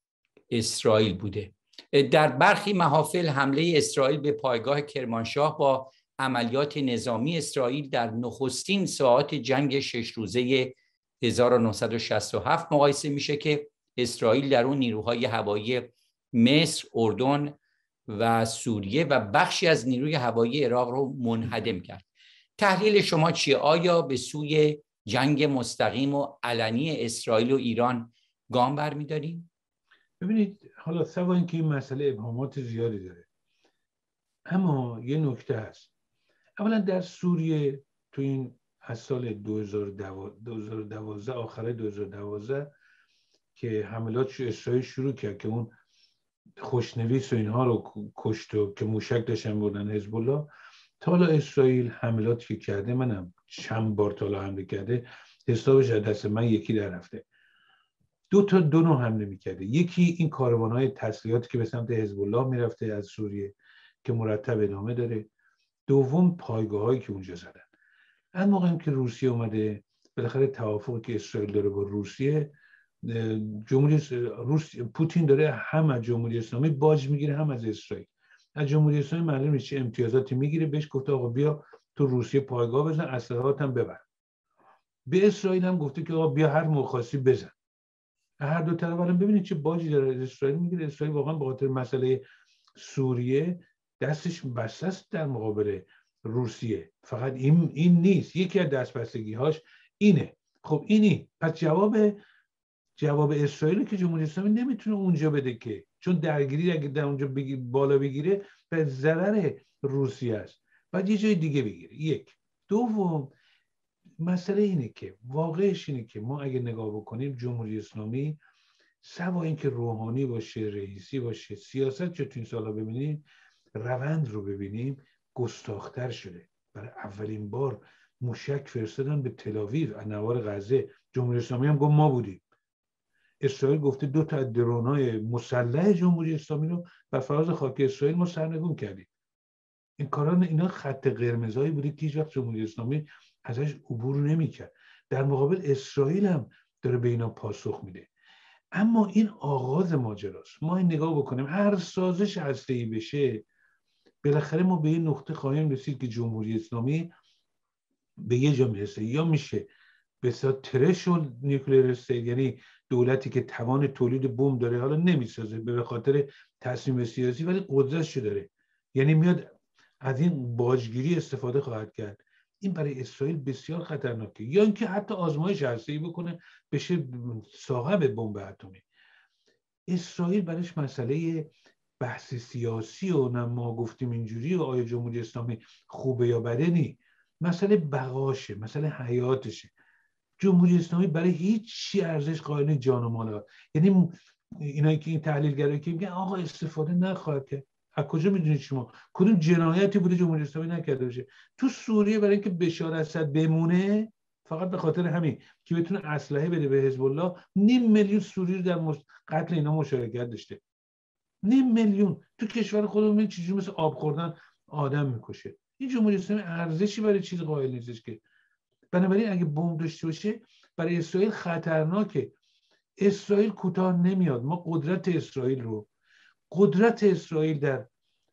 اسرائیل بوده. در برخی محافل حمله اسرائیل به پایگاه کرمانشاه با عملیات نظامی اسرائیل در نخستین ساعات جنگ شش روزه هزار و نهصد و شصت و هفت مقایسه میشه که اسرائیل در اون نیروهای هوایی مصر، اردن و سوریه و بخشی از نیروی هوایی عراق رو منهدم کرد. تحلیل شما چیه؟ آیا به سوی جنگ مستقیم و علنی اسرائیل و ایران گام برمی‌داریم؟
ببینید، حالا سوا اینکه این مسئله ابهامات زیادی داره، اما یه نکته هست. اولا در سوریه تو این از سال دو هزار و دوازده، آخر دو هزار و دوازده که حملات اسرائیل شروع کرد که اون خوشنویس و اینها رو کشت و که موشک داشتن بردن حزب الله، تا حالا اسرائیل حملاتی که کرده، منم چند بار تا حالا حمله کرده، حسابش از دست من یکی در رفته. دو تا دو نوع حمله میکرده. یکی این کاروان‌های تسلیحاتی که به سمت حزب الله میرفته از سوریه که مرتب ادامه داره. دوم پایگاه‌هایی که اونجا زدن. از موقعی که روسیه اومده، بالاخره توافقی که اسرائیل داره با روسیه، جمهوری روس پوتین داره هم از جمهوری اسلامی باج میگیره هم از اسرائیل. از جمهوری اسلامی معلومه چه امتیازاتی میگیره، بهش گفته آقا بیا تو روسیه پایگاه بزن، اسلحه‌هات هم ببر. به اسرائیل هم گفته که آقا بیا هر موقع خواستی بزن. هر دو طرف الان ببینید چه باجی داره اسرائیل میگیره. اسرائیل واقعا به خاطر مسئله سوریه دستش بسته است در مقابل روسیه. فقط این این نیست، یکی از دستبستگی‌هاش اینه. خب اینی پس جواب جواب اسرائیل که جمهوری اسلامی نمیتونه اونجا بده، که چون درگیری اگه در اونجا بگیر بالا بگیره به ضرر روسیه است، بعد یه جای دیگه بگیره. یک. دوم مسئله اینه که واقعش اینه که ما اگه نگاه بکنیم جمهوری اسلامی سوا اینکه روحانی باشه، رئیسی باشه، سیاست چه تو این سالا ببینیم، روند رو ببینیم، گستاخ‌تر شده. برای اولین بار موشک فرستادن به تل‌آویو از نوار غزه. جمهوری اسلامی هم گفت ما بودیم. اسرائیل گفته دو تا درون‌های مسلح جمهوری اسلامی رو بر فراز خاک اسرائیل ما سرنگون کردیم. این کاران اینا خط قرمزایی بوده که هیچ وقت جمهوری اسلامی ازش عبور نمی‌کرد. در مقابل اسرائیل هم داره به اینا پاسخ میده. اما این آغاز ماجراست. ما این نگاه بکنیم، هر سازش هسته‌ای بشه بالاخره ما به این نقطه خواهیم رسید که جمهوری اسلامی به یه جا میرسه، یا میشه به اصطلاح ترشول نیوکلیر استیت، یعنی دولتی که توان تولید بمب داره، حالا نمیسازه به خاطر تصمیم سیاسی ولی قدرتش داره، یعنی میاد از این باجگیری استفاده خواهد کرد. این برای اسرائیل بسیار خطرناکه. یا اینکه حتی آزمایش هسته‌ای بکنه بشه صاحب بمب اتمی. اسرائیل برایش مسئله بحث سیاسی و نه ما گفتیم اینجوری و آیا جمهوری اسلامی خوبه یا بده نی، مسئله بقاشه، مسئله حیاتشه. جمهوری اسلامی برای هیچ چی ارزش قائل جان و مال. یعنی اینایی که این تحلیلگرایی که میگن آقا استفاده نخواهد کرد، از کجا میدونید شما کدوم جنایتی بوده جمهوری اسلامی نکرده باشه؟ تو سوریه برای اینکه بشار اسد بمونه، فقط به خاطر همین که بتونه اسلحه بده به حزب الله، نیم میلیون سوری رو در قتل اینا مشارکت داشته. نیم میلیون تو کشور خودمون. این چیزی مثل آب خوردن آدم میکشه. این جمهوری اسلامی ارزشی برای چیز قائل نیستش که. بنابراین اگه بمب داشته باشه برای اسرائیل خطرناکه. اسرائیل کوتاه نمیاد. ما قدرت اسرائیل رو، قدرت اسرائیل در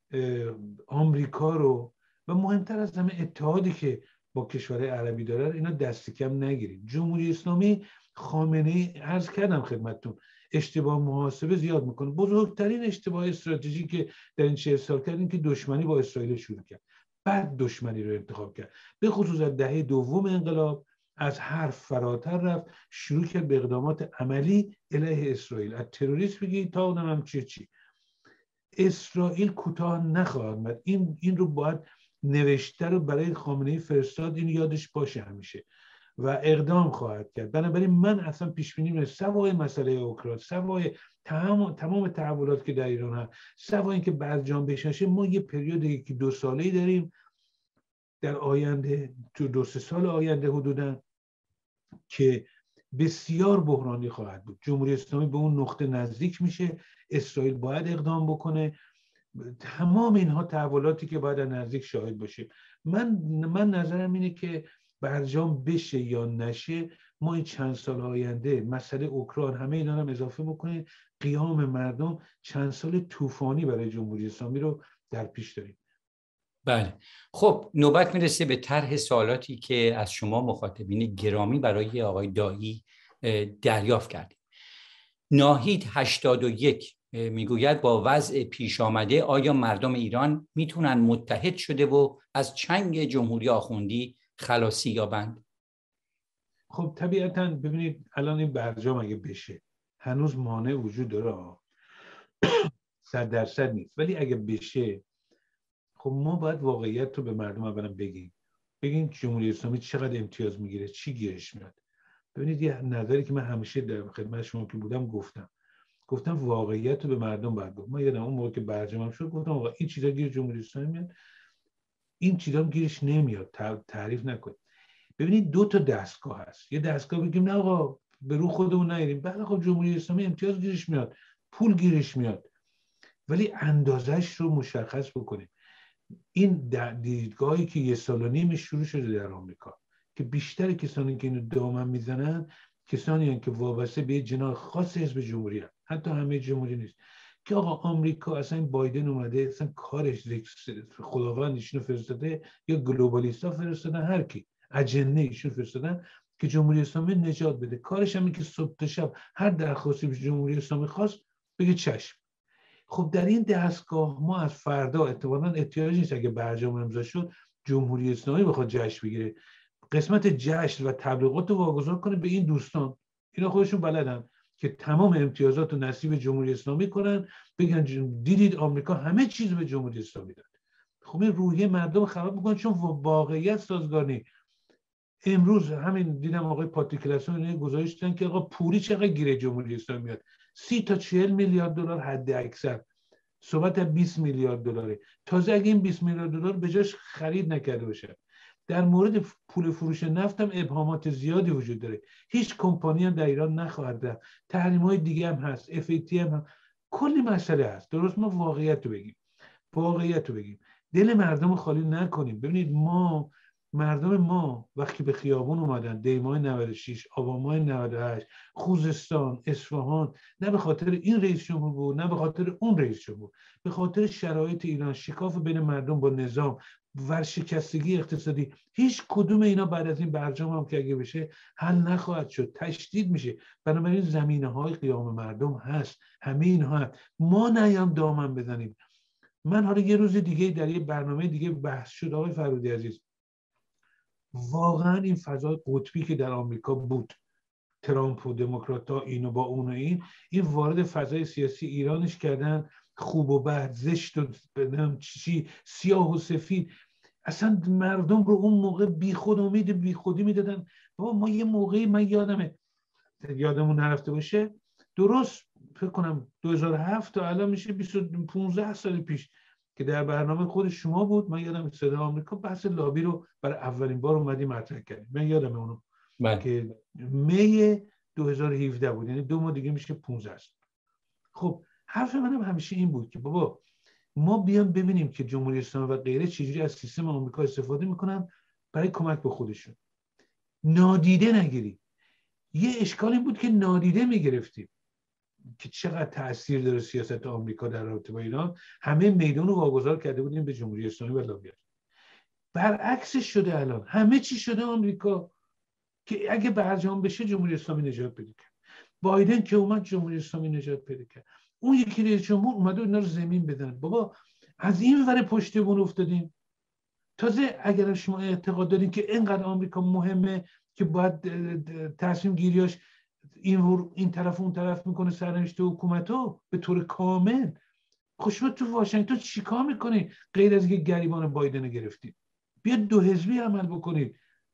آمریکا رو و مهمتر از همه اتحادی که با کشورهای عربی داره، اینا دست کم نگیریم. جمهوری اسلامی خامنه‌ای عرض کردم خدمتتون اشتباه محاسبه زیاد میکنه. بزرگترین اشتباه استراتژیکی که در این چهل سال کرد این که دشمنی با اسرائیل شروع کرد، بعد دشمنی رو انتخاب کرد. به خصوص از دهه دوم انقلاب از حرف فراتر رفت، شروع کرد به اقدامات عملی علیه اسرائیل، از تروریسم بگی تا اونم هم چی چی. اسرائیل کوتاه نخواهد اومد. این این رو باید نوشته رو برای خامنه‌ای فرستاد، این یادش باشه همیشه و اقدام خواهد کرد. بنابراین من اصلا پیش بینی می‌کنم سوای مسئله اوکراین، سوای تمام تمام تحولات که در ایران هست، سوای اینکه برجام بشه، ما یه پریودی که دو ساله‌ای داریم در آینده، تو دو سه سال آینده حدوداً، که بسیار بحرانی خواهد بود. جمهوری اسلامی به اون نقطه نزدیک میشه، اسرائیل باید اقدام بکنه. تمام اینها تحولاتی که باید نزدیک شاهد باشه. من من نظرم اینه که برجام بشه یا نشه، ما این چند سال آینده مسئله اوکراین همه اینا هم اضافه بکنید، قیام مردم، چند سال طوفانی برای جمهوری اسلامی رو در پیش داریم.
بله، خب نوبت میرسه به طرح سوالاتی که از شما مخاطبین گرامی برای آقای دایی دریافت کردیم. ناهید هشتاد و یک میگوید با وضع پیش آمده آیا مردم ایران میتونن متحد شده و از چنگ جمهوری آخوندی خلاصی یابند؟
خب طبیعتاً ببینید الان این برجام اگه بشه هنوز مانع وجود داره، صد درصد نیست، ولی اگه بشه خب ما باید واقعیت رو به مردم اولا بگیم. بگیم جمهوری اسلامی چقدر امتیاز میگیره، چی گیرش میاد. ببینید یه نظری که من همیشه در خدمت شما که بودم گفتم گفتم واقعیت رو به مردم باید بگیم. ما یادم اون موقع که برجام شد گفتم آقا این چیزا گیر جمهوری اسلامی میاد، این چیزا گیرش نمیاد، تعریف نکنید. ببینید دو تا دستگاه هست. یه دستگاه بگیم نه آقا به رو خودمون نیاریم، بله خب جمهوری اسلامی امتیاز گیرش میاد، پول گیرش میاد، ولی اندازش رو مشخص بکنیم. این دیدگاهی که یه سال و نیم شروع شده در آمریکا که بیشتر کسانی که اینو دامن میزنن کسانی هستند که وابسته به جناح خاص حزب جمهوری هستند، حتی همه جمهوری نیست، که آقا آمریکا اصلا بایدن اومده اصلا کارش خداوند ایشونو فرستاده یا گلوبالیستا فرستادن، هر کی اجنه ایشون فرستادن که جمهوری اسلامی نجات بده. کارش همین که صبح تا شب هر درخواستی به جمهوری اسلامی خواست بگه چشم. خب در این دستگاه ما از فردا احتمالاً احتیاج نیست اگه برجام امضا شد جمهوری اسلامی بخواد جشن بگیره، قسمت جشن و تبلیغات رو واگذار کنه به این دوستان، اینا خودشون بلدن که تمام امتیازات رو نصیب جمهوری اسلامی کنن، بگن دیدید آمریکا همه چیز به جمهوری اسلامی داد. خب این روحیه مردم خراب میکنه، چون واقعیت سازگار نیست. امروز همین دیدم آقای پاتریکلاسون اینو گزارشتن که آقا پوری چقدر گیره جمهوری اسلامی میاد، سی تا چهل میلیارد دلار حد اکثر، صحبت از بیست میلیارد دلاره. تازه اگه این بیست میلیارد دلار به جاش خرید نکرده باشه. در مورد پول فروش نفت هم ابهامات زیادی وجود داره، هیچ کمپانی هم در ایران نخواهد رفت، تحریم‌های دیگه هم هست، اف ای تی هم, هم کلی مسئله هست. درست ما واقعیت رو بگیم، واقعیت رو بگیم، دل مردم رو خالی نکنیم. ببینید ما مردم ما وقتی به خیابون اومدن دیماه نود و شش، آبان‌ماه نود و هشت، خوزستان، اصفهان، نه به خاطر این رئیس جمهور بود نه به خاطر اون رئیس جمهور، به خاطر شرایط ایران، شکاف بین مردم با نظام، ورشکستگی اقتصادی، هیچ کدوم اینا بعد از این برجام هم که اگه بشه حل نخواهد شد، تشدید میشه. بنابراین زمینه‌های قیام مردم هست، همه اینها هست. ما نیام دامن بزنیم. من حالا یه روز دیگه در یه برنامه دیگه بحث شد آقای فرودی عزیز، واقعا این فضای قطبی که در آمریکا بود، ترامپ و دموکرات‌ها اینو با اون و این این وارد فضای سیاسی ایرانش کردن، خوب و بد، زشت و چی، سیاه و سفید. اصلا مردم رو اون موقع بیخود امید بیخودی میدادن. بابا ما یه موقعی، من یادمه یادمون نرفته باشه، درست فکر کنم دو هزار و هفت تا الان میشه پانزده سال پیش که در برنامه خود شما بود، من یادم صدا آمریکا بحث لابی رو برای اولین بار اومدی مطرح کردیم، من یادم اونو بله. که می دو هزار و هفده بود، یعنی دو ماه دیگه میشه پانزده سال. خب حرف منم همیشه این بود که بابا ما بیام ببینیم که جمهوری اسلامی و غیره چجوری از سیستم آمریکا استفاده میکنن برای کمک به خودشون، نادیده نگیریم. یه اشکال این بود که نادیده میگرفتیم که چقدر تأثیر داره سیاست آمریکا در رابطه با ایران، همه میدان رو واگذار کرده بودیم به جمهوری اسلامی و لابی. برعکسش شده الان، همه چی شده آمریکا که اگه برجام بشه جمهوری اسلامی نجات پیدا کرد. بایدن که اومد جمهوری اسلامی نجات پیدا کرد. اون یکی رئیس جمهور اومد و اینا رو زمین بدن. بابا از این ور پشتمون افتادیم. تازه اگر شما اعتقاد دارین که اینقدر آمریکا مهمه که باید تصمیم گیریاش این این طرف اون طرف میکنه سرنوشت حکومتو به طور کامل، خب شما تو واشنگتن چیکار میکنی غیر از اینکه گریبان بایدن گرفتید؟ بیاد دو حزبی عمل بکنید.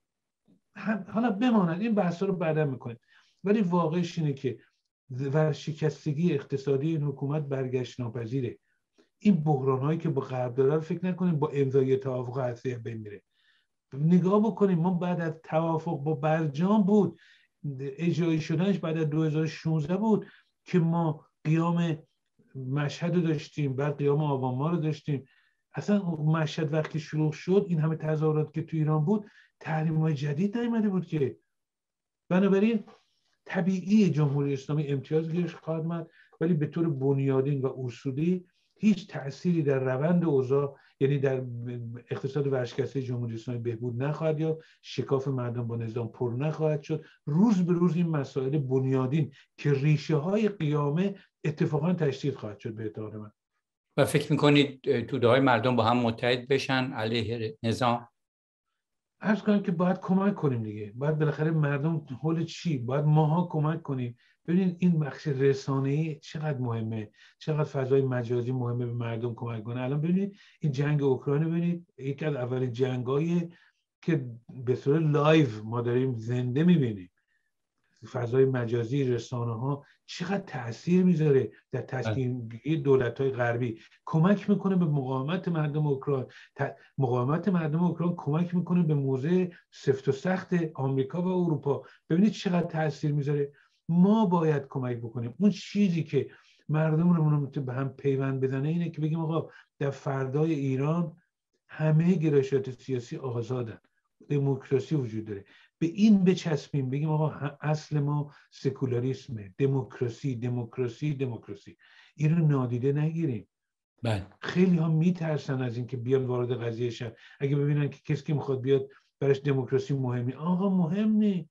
حالا بماند این بحثا رو بعدا میکنید، ولی واقعش اینه که ورشکستگی اقتصادی این حکومت برگشت ناپذیره. این بحرانایی که با غرب داره فکر نکنیم با امضای توافق هسته بین میره. نگاه بکنیم ما بعد از توافق با برجام بود، اجرایی شدنش بعد از دو هزار و شانزده بود که ما قیام مشهد رو داشتیم، بعد قیام آبان ماه رو داشتیم. اصلا مشهد وقتی شروع شد این همه تظاهرات که تو ایران بود، تحریم‌های جدید نیامده بود که. بنابراین طبیعی جمهوری اسلامی امتیاز گیرش خواهد اومد، ولی به طور بنیادین و اصولی هیچ تأثیری در روند اوضاع، یعنی در اقتصاد ورشکسته جمهوری اسلامی بهبود نخواهد یافت، شکاف مردم با نظام پر نخواهد شد. روز به روز این مسائل بنیادین که ریشه های قیامه اتفاقا تشدید خواهد شد به اعتقاد من.
و فکر میکنید توده های مردم با هم متحد بشن علیه نظام؟
عرض کنم که باید کمک کنیم دیگه، باید بالاخره مردم حول چی، باید ماها کمک کنیم. ببینید این بخش رسانه‌ای چقدر مهمه، چقدر فضای مجازی مهمه به مردم کمک کنه. الان ببینید این جنگ اوکراین، ببینید یکی از اولین جنگایی که به صورت لایو ما داریم زنده می‌بینیم. فضای مجازی، رسانه ها چقدر تأثیر میذاره در تصمیم گیری دولت‌های غربی، کمک میکنه به مقاومت مردم اوکراین. مقاومت مردم اوکراین کمک میکنه به موضع سفت و سخت آمریکا و اروپا. ببینید چقدر تأثیر میذاره. ما باید کمک بکنیم. اون چیزی که مردم رو به هم پیوند بزنه اینه که بگیم آقا در فردای ایران همه گرایشات سیاسی آزادن، دموکراسی وجود داره. به این بچسبیم، بگیم آقا اصل ما سکولاریسمه، دموکراسی دموکراسی دموکراسی. این رو نادیده نگیریم.
بله.
خیلی ها میترسن از این که بیان وارد قضیه شن. اگه ببینن که کسی که میخواد بیاد برش دموکراسی مهمی، آقا مهم نی.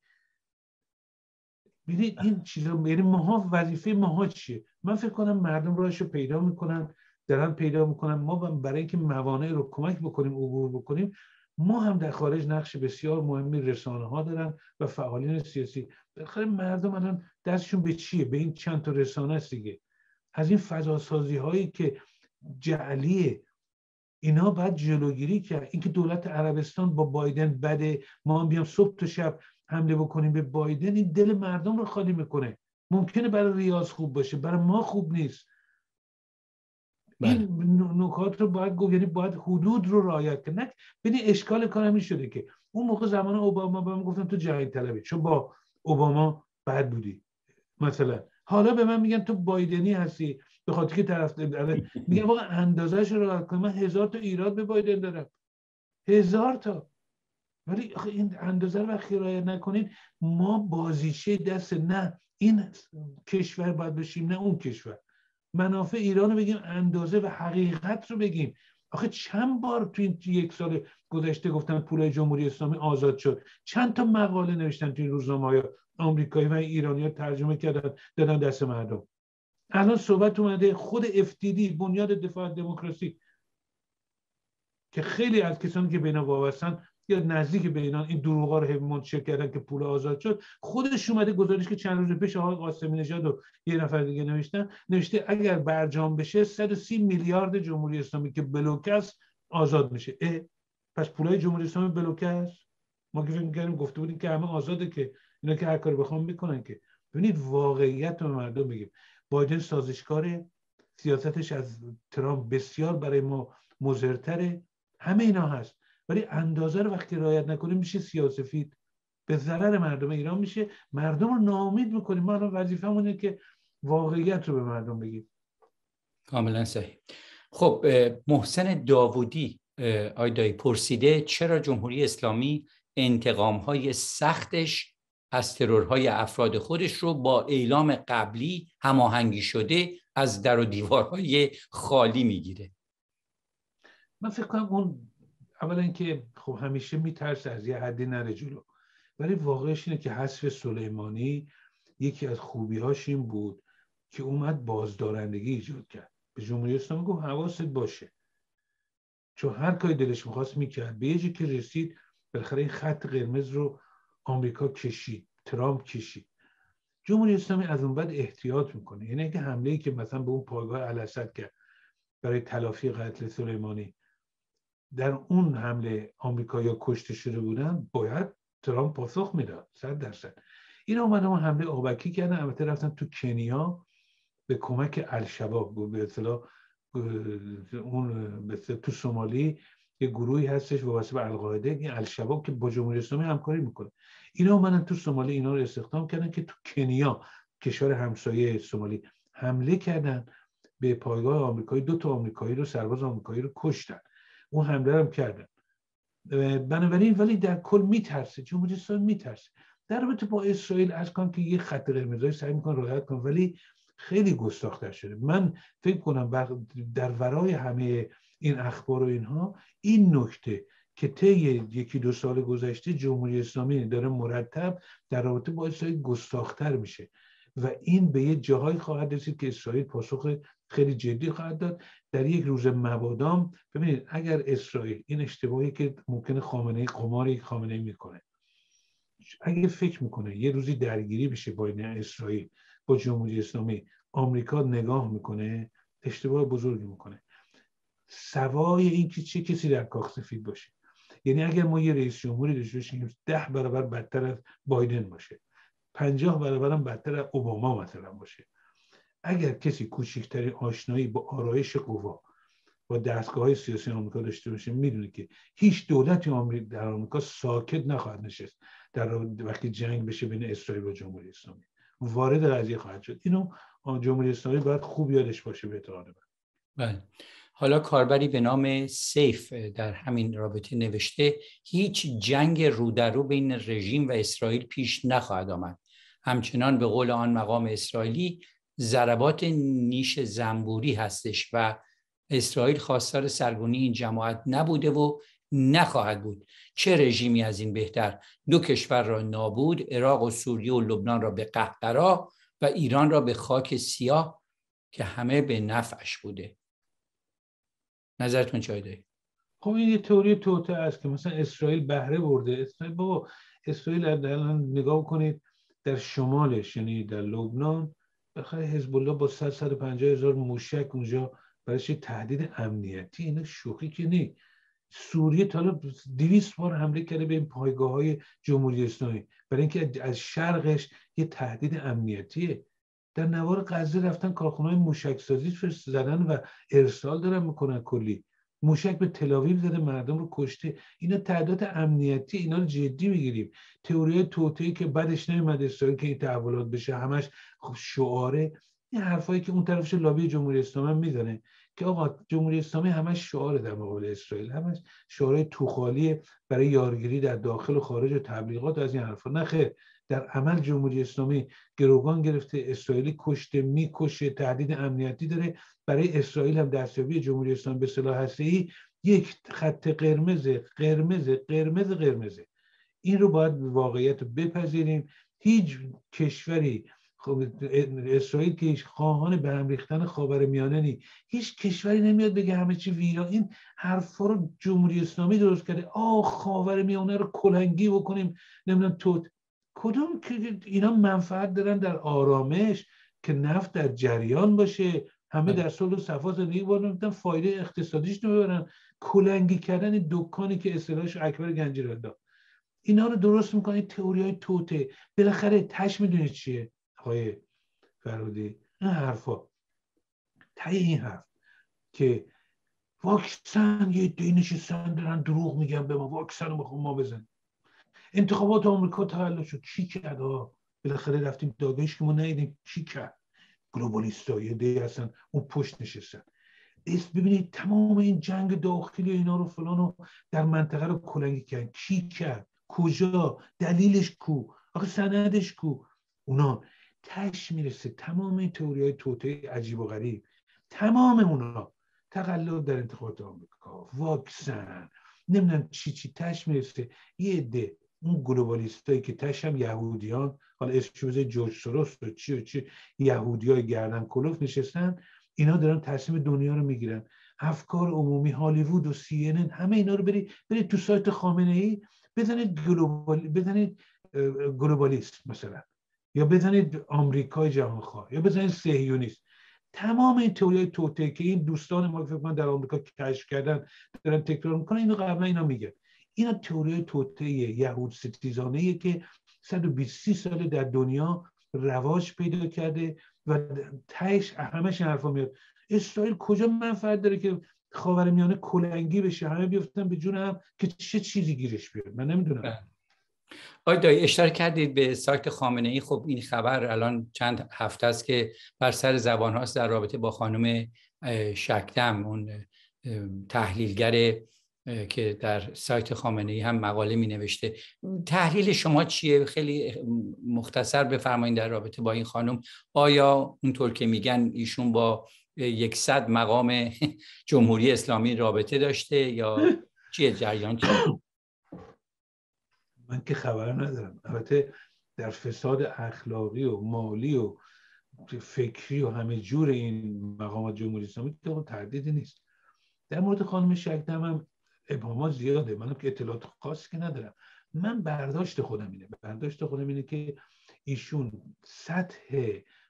ببینید این چیزا، یعنی ماها وظیفه ماها چیه؟ من فکر کنم مردم راهشو پیدا میکنن، دارن پیدا میکنن. ما برای اینکه موانع رو کمک بکنیم، عبور بکنیم، ما هم در خارج نقش بسیار مهمی رسانه ها دارن و فعالین سیاسی. بالاخره مردم الان دستشون به چیه؟ به این چند تا رسانه است دیگه. از این فضا سازی هایی که جعلیه، اینا باید جلوگیری کرد. اینکه دولت عربستان با بایدن بده، ما هم بیام صبح تا شب حمله بکنیم به بایدن، این دل مردم رو خالی میکنه. ممکنه برای ریاض خوب باشه، برای ما خوب نیست. بله. این نکات رو باید گفت، یعنی باید حدود رو رعایت کنه. ببین اشکال کارم این شده که اون موقع زمان اوباما به من گفتن تو جنگ طلبی، چون با اوباما بد بودی مثلا. حالا به من میگن تو بایدنی هستی به خاطر که طرف میگم واقعا اندازه‌اش رو رعایت کن. من هزار تا ایراد به بایدن دارم، هزار تا، ولی این اندازه رو وقتی رعایت نکنین ما بازیچه دست نه این کشور باید بشیم نه اون کشور. منافع ایران رو بگیم، اندازه و حقیقت رو بگیم. آخه چند بار تو این یک سال گذشته گفتن پولای جمهوری اسلامی آزاد شد، چند تا مقاله نوشتن توی روزنامه‌های آمریکایی و ایرانی‌ها ترجمه کردن دادن دست مردم. الان صحبت اومده خود اف دی دی، بنیاد دفاع از دموکراسی، که خیلی از کسانی که به اینا وابستن یا نزدیک به اینا این دروغا رو منتشر کردن که پول آزاد شد، خودش اومده گزارش که چند روز پیش آقای قاسمی نژاد و یه نفر دیگه نوشتن، نوشته اگر برجام بشه صد و سی میلیارد جمهوری اسلامی که بلوکه است آزاد میشه. اه پس پولای جمهوری اسلامی بلوکه است؟ ما که فکر می‌کردیم گفته بودیم که همه آزاده، که اینا که هر کاری بخوام میکنن. که ببینید واقعیت رو مردم بگیم. بایدن سازشکاره، سیاستش از ترامپ بسیار برای ما مضرتره، همه اینا هست، ولی اندازه رو وقتی رعایت نکنیم میشه سیاه‌وسفید، به ضرر مردم ایران میشه، مردم رو ناامید میکنیم. ما الان وظیفه‌مون اینه که واقعیت رو به مردم بگیم.
کاملا صحیح. خب محسن داوودی آیدایی پرسیده چرا جمهوری اسلامی انتقام‌های سختش از ترورهای افراد خودش رو با اعلام قبلی هماهنگی شده از در و دیوارهای خالی میگیره؟
من فکر کنم اون اولا اینکه خب همیشه میترسه از یه حدی نره جلو، ولی واقعش اینه که حذف سلیمانی یکی از خوبی‌هاش این بود که اومد بازدارندگی ایجاد کرد. به جمهوری اسلامی گفت حواست باشه، چون هر کاری دلش می‌خواست میکرد. به یه جایی که رسید بالاخره این خط قرمز رو آمریکا کشید، ترامپ کشید. جمهوری اسلامی از اون بعد احتیاط میکنه. یعنی اگه حمله‌ای که مثلا به اون پایگاه الاسد کرد برای تلافی قتل سلیمانی، در اون حمله آمریکایی‌ها کشته شده بودن، باید ترامپ پاسخ میداد صد درصد. این اومدن اون حمله آبکی کردن، البته رفتن تو کنیا به کمک الشباب. به اصطلاح اون به تو سومالی یه گروهی هستش وابسته به القاعده، این الشباب که با جمهوری اسلامی همکاری میکنه. اینا اومدن تو سومالی اینا رو استخدام کردن که تو کنیا، کشور همسایه سومالی، حمله کردن به پایگاه آمریکایی. دو تا آمریکایی رو، سرباز آمریکایی رو کشتن. اون حمله هم کردن. بنابراین ولی در کل میترسه، جمهوری اسلامی میترسه. در رابطه با اسرائیل از کام که یه خط قرمزی سعی میکنه رعایت کنه، ولی خیلی گستاخ‌تر شده. من فکر کنم در ورای همه این اخبار و اینها این نکته که طی یکی دو سال گذشته جمهوری اسلامی داره مرتب در رابطه با اسرائیل گستاخ‌تر میشه و این به یه جاهایی خواهد رسید که اسرائیل پاسخ خیلی جدی خواهد داد در یک روز مبادام. ببینید اگر اسرائیل این اشتباهی که ممکنه خامنه‌ای قماری خامنه‌ای میکنه، اگه فکر میکنه یه روزی درگیری بشه بین اسرائیل با جمهوری اسلامی، آمریکا نگاه میکنه، اشتباه بزرگی میکنه. سوای این که چه کسی در کاخ سفید باشه، یعنی اگر ما یه رئیس جمهوری داشته باشیم ده برابر بدتر از بایدن باشه، پنجاه برابر هم بدتر از اوباما مثلا باشه، اگر کسی کوچکترین آشنایی با آرایش قوا با دستگاه‌های سیاسی آمریکا داشته باشه، میدونه که هیچ دولتی آمریکا در آمریکا ساکت نخواهد نشست در وقتی جنگ بشه بین اسرائیل و جمهوری اسلامی، وارد قضیه خواهد شد. اینو جمهوری اسلامی باید خوب یادش باشه به اعتقاد من.
بله. حالا کاربری به نام سیف در همین رابطه نوشته هیچ جنگ رو در رو بین رژیم و اسرائیل پیش نخواهد آمد. همچنان به قول آن مقام اسرائیلی ضربات نیش زنبوری هستش و اسرائیل خواستار سرگونی این جماعت نبوده و نخواهد بود. چه رژیمی از این بهتر؟ دو کشور را نابود، عراق و سوریه و لبنان را به قهقرا و ایران را به خاک سیاه که همه به نفعش بوده. نظرتون چای دارید؟
خب این یه تئوری توطئه است که مثلا اسرائیل بهره برده. اسرائیل بابا اسرائیل الان نگاه کنید در شمالش، یعنی در لبنان بخاطر حزب الله با صد صد و پنجاه هزار موشک اونجا برایش تهدید امنیتی، اینا شوخی که نی. سوریه تا حالا دویست بار حمله کرده به این پایگاه‌های جمهوری اسلامی برای اینکه از شرقش یه تهدید امنیتیه. در نوار غزه رفتن کارخانه‌های موشک سازی زدن و ارسال دارن میکنن، کلی موشک به تل‌آویو زده مردم رو کشته. اینا تعداد امنیتی، اینا رو جدی بگیریم. تئوری توطئه‌ای که بعدش نمیاد اسرائیل که این تحولات بشه همش خب شعاره، این حرفایی که اون طرفش لابی جمهوری اسلامی میزنه که آقا جمهوری اسلامی همش شعاره در مقابل اسرائیل، همش شعاره توخالی برای یارگیری در داخل و خارج و تبلیغات از این حرفا. نه خیر، در عمل جمهوری اسلامی گروگان گرفته، اسرائیلی کشته، میکشه، تهدید امنیتی داره. برای اسرائیل هم دستیابی جمهوری اسلامی به سلاح هسته‌ای یک خط قرمز قرمز قرمز قرمزه. این رو باید واقعیت بپذیریم. هیچ کشوری، خب اسرائیل که خواهان به هم ریختن خاورمیانه نی، هیچ کشوری نمیاد بگه همه چی ویران. این حرفا رو جمهوری اسلامی درست کرده، آه خاورمیانه رو کلنگی بکنیم، نمیدونم تو کدوم که اینا منفعت دارن در آرامش که نفت در جریان باشه، همه در صلح و صفا زندگی بکنن، فایده اقتصادیش نمیبرن. کلنگی کردن دکانی که اصطلاحش اکبر گنجی انداخت، اینا رو درست میکنه. تئوریای توطئه بالاخره تش میدونید چیه آقای فرودی؟ این حرفا تای این حرف که واکسن یه دی نشستن دارن دروغ میگن به ما، واکسن رو بخون ما بزن. انتخابات آمریکا تحول شد، چی کرد؟ بالاخره رفتیم داگهش که ما ندیدیم چی کرد. گلوبالیستا یه دی هستن اون پشت نشستن. ببینید تمام این جنگ داخلی اینا رو فلان رو در منطقه رو کلنگی کرد. کی کرد؟ کجا؟ دلیلش کو؟ آخه سندش کو؟ اونا تش میرسه تمام این تئوریای توطئه عجیب و غریب، تمام اونا تقلب در انتخابات آمریکا، واکسن، نمیدونم چی چی، تش میرسه یه عده اون گلوبالیستایی که تش هم یهودیان، حالا اسمش بزنید جورج سوروس و چی و چی، یهودیای گردن کلوف نشستن، اینا دارن تصمیم دنیا رو میگیرن. افکار عمومی، هالیوود و سی ان ان، همه اینا رو برید برید تو سایت خامنه‌ای بزنید گلوبال، بزنید گلوبالیست مثلا، یا بزنید آمریکای جهانخواه، یا بزنید صهیونیست. تمام این تئوریای توطئه که این دوستان ما فکر کنم در آمریکا کشف کردن دارن تکرار میکنن، اینو قبلا اینا میگن. اینا تئوریای توطئه یهود ستیزانه‌ای که صد و بیست سال در دنیا رواج پیدا کرده و تهش همش این حرفا میاد. اسرائیل کجا منفعت داره که خاورمیانه کلنگی بشه، همه بیفتن به جون هم که چه چیزی گیرش بیاد؟ من نمیدونم.
آقای دایی اشاره کردید به سایت خامنه‌ای. خب این خبر الان چند هفته است که بر سر زبان هاست در رابطه با خانم شکدم، اون تحلیلگر که در سایت خامنه‌ای هم مقاله می نوشته. تحلیل شما چیه؟ خیلی مختصر بفرمایید در رابطه با این خانم. آیا اونطور که میگن ایشون با یکصد مقام جمهوری اسلامی رابطه داشته یا چیه جریان چیه؟
من که خبر ندارم. البته در فساد اخلاقی و مالی و فکری و همه جور این مقامات جمهوری اسلامی که تردیدی نیست. در مورد خانم شکدم هم ابهامات زیاده، منم که اطلاعات خاصی که ندارم. من برداشت خودم اینه برداشت خودم اینه که ایشون سطح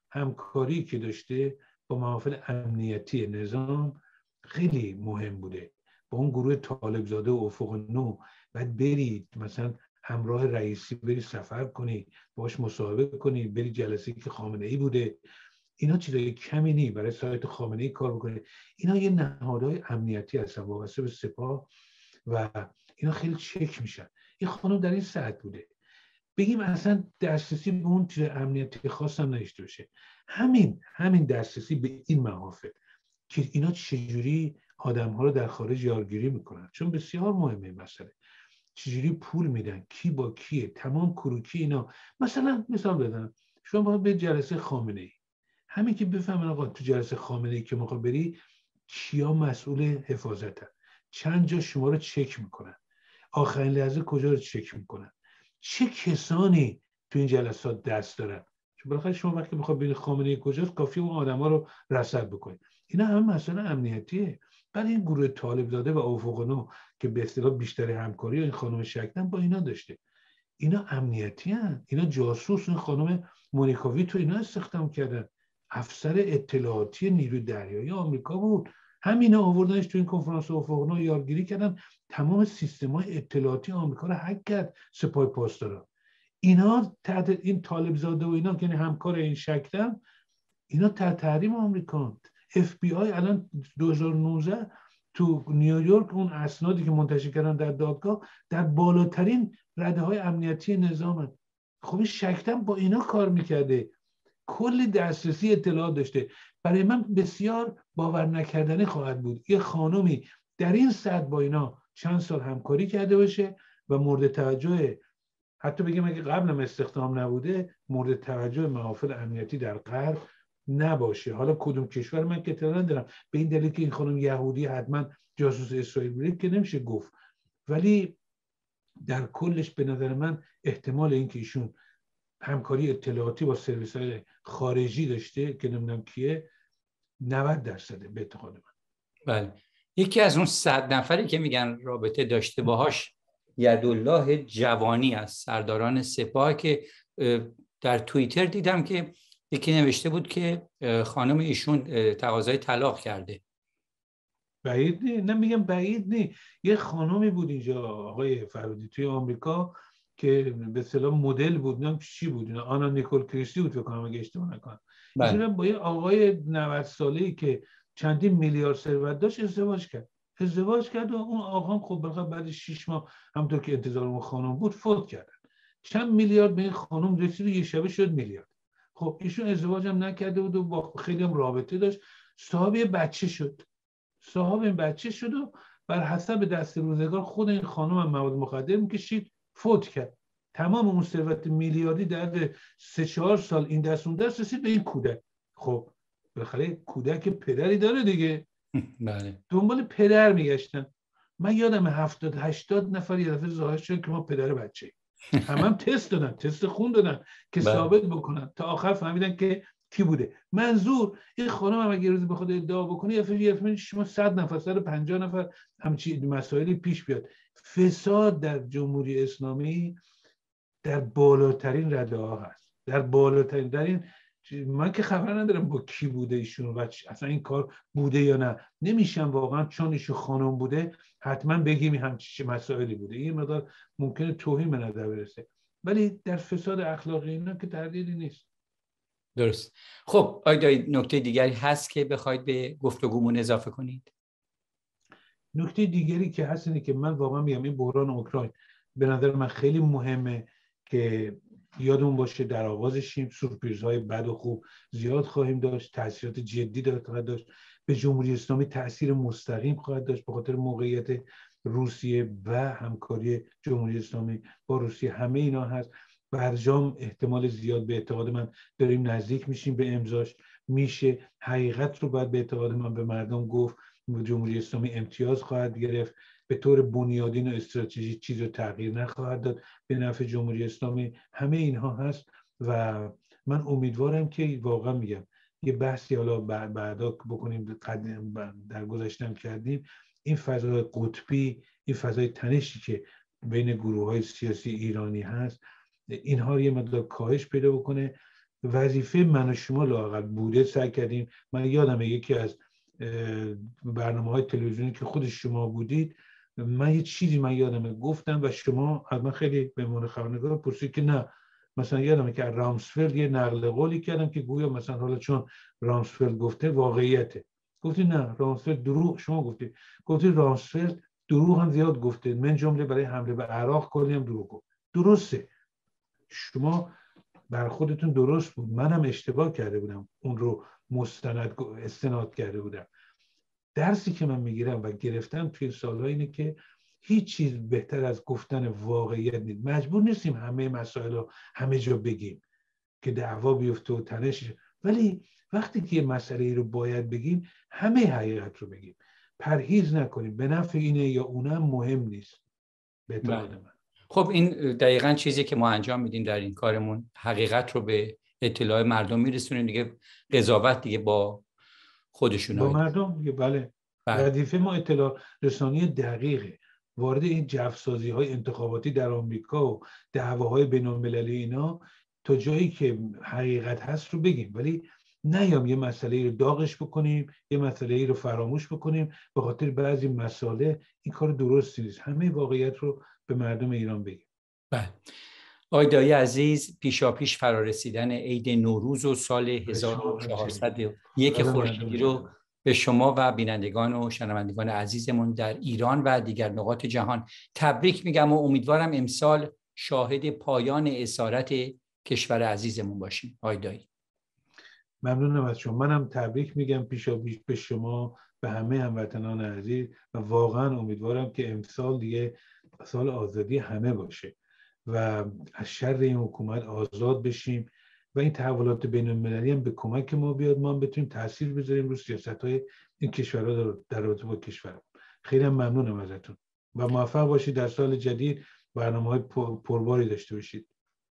همکاری که داشته با محافل امنیتی نظام خیلی مهم بوده. با اون گروه طالبزاده و افق نو بعد برید مثلا همراه رئیسی بری سفر کنی، باش مصاحبه کنی، بری جلسه که خامنه ای بوده، اینا چیزای کمی نی. برای سایت خامنه ای کار بکنه، اینا یه نهادهای امنیتی هستن وابسته به سپاه و اینا خیلی چک میشن. این خانم در این سطح بوده، بگیم اصلا دسترسی به اون چیز امنیتی خاص هم نداشته باشه. همین همین دسترسی به این محافل که اینا چجوری آدم‌ها رو در خارج یارگیری میکنن، چون بسیار مهمه این مسئله. چجوری پول میدن، کی با کیه، تمام کروکی اینا. مثلا مثال بدم، شما باید به جلسه خامنه ای، همین که بفهمن آقا تو جلسه خامنه ای که میخواد بری کیا مسئول حفاظتن، چند جا شما رو چک میکنن، آخرین لحظه کجا رو چک میکنن، چه کسانی تو این جلسات دست دارن. چون بالاخره شما وقتی میخواد بری خامنه ای کجاست، کافیه اون آدما رو رصد بکنید. اینا هم مسئله امنیتیه. بعد این گروه طالبزاده و افق نو که به اصطلاح بیشتر همکاری این خانم شکدم با اینا داشته، اینا امنیتی هن. اینا جاسوس. این خانم مونیکاوی تو اینا استخدام کردن، افسر اطلاعاتی نیروی دریایی آمریکا بود. همینا آوردنش تو این کنفرانس افق نو، یارگیری کردن، تمام سیستم‌های اطلاعاتی آمریکا رو هک کرد سپاه پاسداران. اینا تحت این طالبزاده و اینا که همکار این شکدم، اینا تحت تحریم آمریکا. اف بی آی الان دو هزار و نوزده تو نیویورک اون اسنادی که منتشر کردن در دادگاه در بالاترین رده‌های امنیتی نظامن. خب این شکدم با اینا کار میکرده، کلی دسترسی اطلاعات داشته. برای من بسیار باور نکردنی خواهد بود یه خانومی در این سطح با اینا چند سال همکاری کرده باشه و مورد توجه، حتی بگیم اگه قبلم استخدام نبوده، مورد توجه محافل امنیتی در غرب نباشه. حالا کدوم کشور من که اطلاع ندارم، به این دلیل که این خانم یهودی حتما جاسوس اسرائیل بوده که نمیشه گفت، ولی در کلش به نظر من احتمال اینکه ایشون همکاری اطلاعاتی با سرویس‌های خارجی داشته که نمیدونم کیه نود درصده به اعتقاد من.
بله، یکی از اون صد نفری که میگن رابطه داشته باهاش یدالله جوانی از سرداران سپاه که در توییتر دیدم که یکی نوشته بود که خانم ایشون تقاضای طلاق کرده.
بعید نه، نه میگم بعید نه. یه خانمی بود اینجا آقای فرودی توی آمریکا که به اصطلاح مدل بود، نه چی بود، نه آنا نیکول کریستی بود فکر کنم اگه اشتباه نکنم. ایشون با یه آقای نود ساله‌ای که چندین میلیارد ثروت داشت ازدواج کرد. ازدواج کرد و اون آقا هم خب بالاخره بعد شش ماه همونطور که انتظار اون خانم بود فوت کردن. چند میلیارد به این خانم رسید و یه شبه شد میلیارد. خب ایشون ازدواج هم نکرده بود و با خیلی هم رابطه داشت، صاحب یه بچه شد. صاحب این بچه شد و بر حسب دست روزگار خود این خانم هم مواد مخدر میکشید، فوت کرد. تمام اون ثروت میلیاردی در سه چهار سال این دست اون دست رسید به این کودک. خب بالاخره کودک پدری داره دیگه.
بله.
دنبال پدر میگشتن. من یادم هفتاد هشتاد نفر یه دفعه ظاهر شد که ما پدر بچه. همه هم تست دادن، تست خون دادن که
بله.
ثابت بکنن، تا آخر فهمیدن که کی بوده. منظور این خانم هم اگه روزی بخواد ادعا بکنه یه فکر شما صد نفر صد و پنجاه نفر همچین مسائلی پیش بیاد. فساد در جمهوری اسلامی در بالاترین رده ها هست، در بالاترین. در این من که خبر ندارم با کی بوده ایشون و اصلا این کار بوده یا نه، نمیشم واقعا چون ایشون خانم بوده حتما بگیم همچین مسائلی بوده. این مقدار ممکنه توهین به نظر برسه، ولی در فساد اخلاقی اینا که تردیدی نیست.
درست. خب آیا نکته دیگری هست که بخواید به گفتگومون اضافه کنید؟
نکته دیگری که هست اینه که من واقعا میگم این بحران اوکراین به نظر من خیلی مهمه که یادمون باشه در آغازشیم. سورپرایزهای بد و خوب زیاد خواهیم داشت، تاثیرات جدی خواهد داشت به جمهوری اسلامی، تاثیر مستقیم خواهد داشت به خاطر موقعیت روسیه و همکاری جمهوری اسلامی با روسیه. همه اینا هست. برجام احتمال زیاد به اعتقاد من داریم نزدیک میشیم به امضاش. میشه حقیقت رو باید به اعتقاد من به مردم گفت جمهوری اسلامی امتیاز خواهد گرفت، به طور بنیادین و استراتژیک چیز رو تغییر نخواهد داد به نفع جمهوری اسلامی. همه اینها هست و من امیدوارم که واقعا میگم یه بحثی حالا بعدا بکنیم، در گذشتم کردیم، این فضای قطبی، این فضای تنشی که بین گروه‌های سیاسی ایرانی هست، اینها یه مقدار کاهش پیدا بکنه. وظیفه من و شما لااقل بوده، سعی کردیم. من یادمه یکی از برنامه‌های تلویزیونی که خود شما بودید، من یه چیزی من یادمه گفتم و شما از من خیلی به عنوان خبرنگار پرسید که نه، مثلا یادمه که رامسفلد یه نقل قولی کردم که گویا مثلا حالا چون رامسفلد گفته واقعیته. گفتی نه رامسفلد دروغ، شما گفتی گفتی رامسفلد دروغ هم زیاد گفته، من جمله برای حمله به عراق کلی هم دروغ گفت. درسته، شما بر خودتون درست بود، منم اشتباه کرده بودم، اون رو مستند استناد کرده بودم. درسی که من میگیرم و گرفتم توی سالها اینه که هیچ چیز بهتر از گفتن واقعیت نیست. مجبور نیستیم همه مسائل رو همه جا بگیم که دعوا بیفته و تنش، ولی وقتی که یه مسئله ای رو باید بگیم همه حقیقت رو بگیم، پرهیز نکنیم. به نفع اینه یا اونم مهم نیست به اعتقاد من.
خب این دقیقاً چیزی که ما انجام میدیم در این کارمون، حقیقت رو به اطلاع مردم میرسونیم دیگه. قضاوت دیگه با خودشون
با مردم دیگه. بله، وظیفه ما اطلاع رسانی دقیقه. وارد این جفسازی های انتخاباتی در آمریکا و دعواهای بین المللی اینا تا جایی که حقیقت هست رو بگیم، ولی نیام یه مسئله رو داغش بکنیم، یه مسئله رو فراموش بکنیم به خاطر بعضی مسائل. این کار درستی نیست. همه واقعیت رو به مردم ایران بگیم.
بله. آقای دایی عزیز، پیشاپیش فرارسیدن عید نوروز و سال هزار و چهارصد و یک خورشیدی رو به شما و بینندگان و شنوندگان عزیزمون در ایران و دیگر نقاط جهان تبریک میگم و امیدوارم امسال شاهد پایان اسارت کشور عزیزمون باشیم. آقای دایی
ممنونم از شما. منم تبریک میگم پیشاپیش به شما، به همه هموطنان عزیز و واقعا امیدوارم که امسال دیگه سال آزادی همه باشه و از شر این حکومت آزاد بشیم و این تحولات بین المللی هم به کمک ما بیاد، ما هم بتونیم تاثیر بذاریم رو سیاست‌های این کشورها در رابطه با کشور. خیلی ممنونم ازتون و موفق باشید در سال جدید، برنامه‌های پرباری داشته باشید.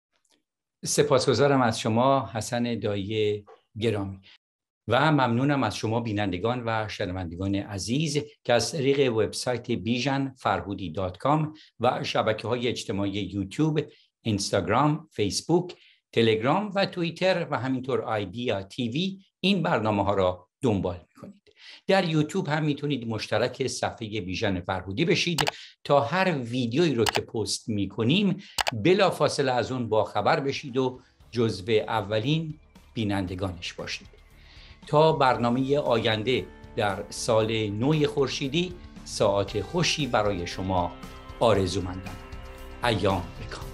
سپاسگزارم از شما حسن دایی گرامی و ممنونم از شما بینندگان و شنوندگان عزیز که از طریق وبسایت بیژن فرهودی دات کام و شبکه‌های اجتماعی یوتیوب، اینستاگرام، فیسبوک، تلگرام و توییتر و همینطور آیدیا تیوی این برنامه ها را دنبال میکنید. در یوتیوب هم میتونید مشترک صفحه بیژن فرهودی بشید تا هر ویدیویی رو که پست میکنیم بلافاصله از اون با خبر بشید و جزو اولین بینندگانش باشید. تا برنامه آینده در سال نو خورشیدی، ساعات خوشی برای شما آرزومندم. ایام بکام.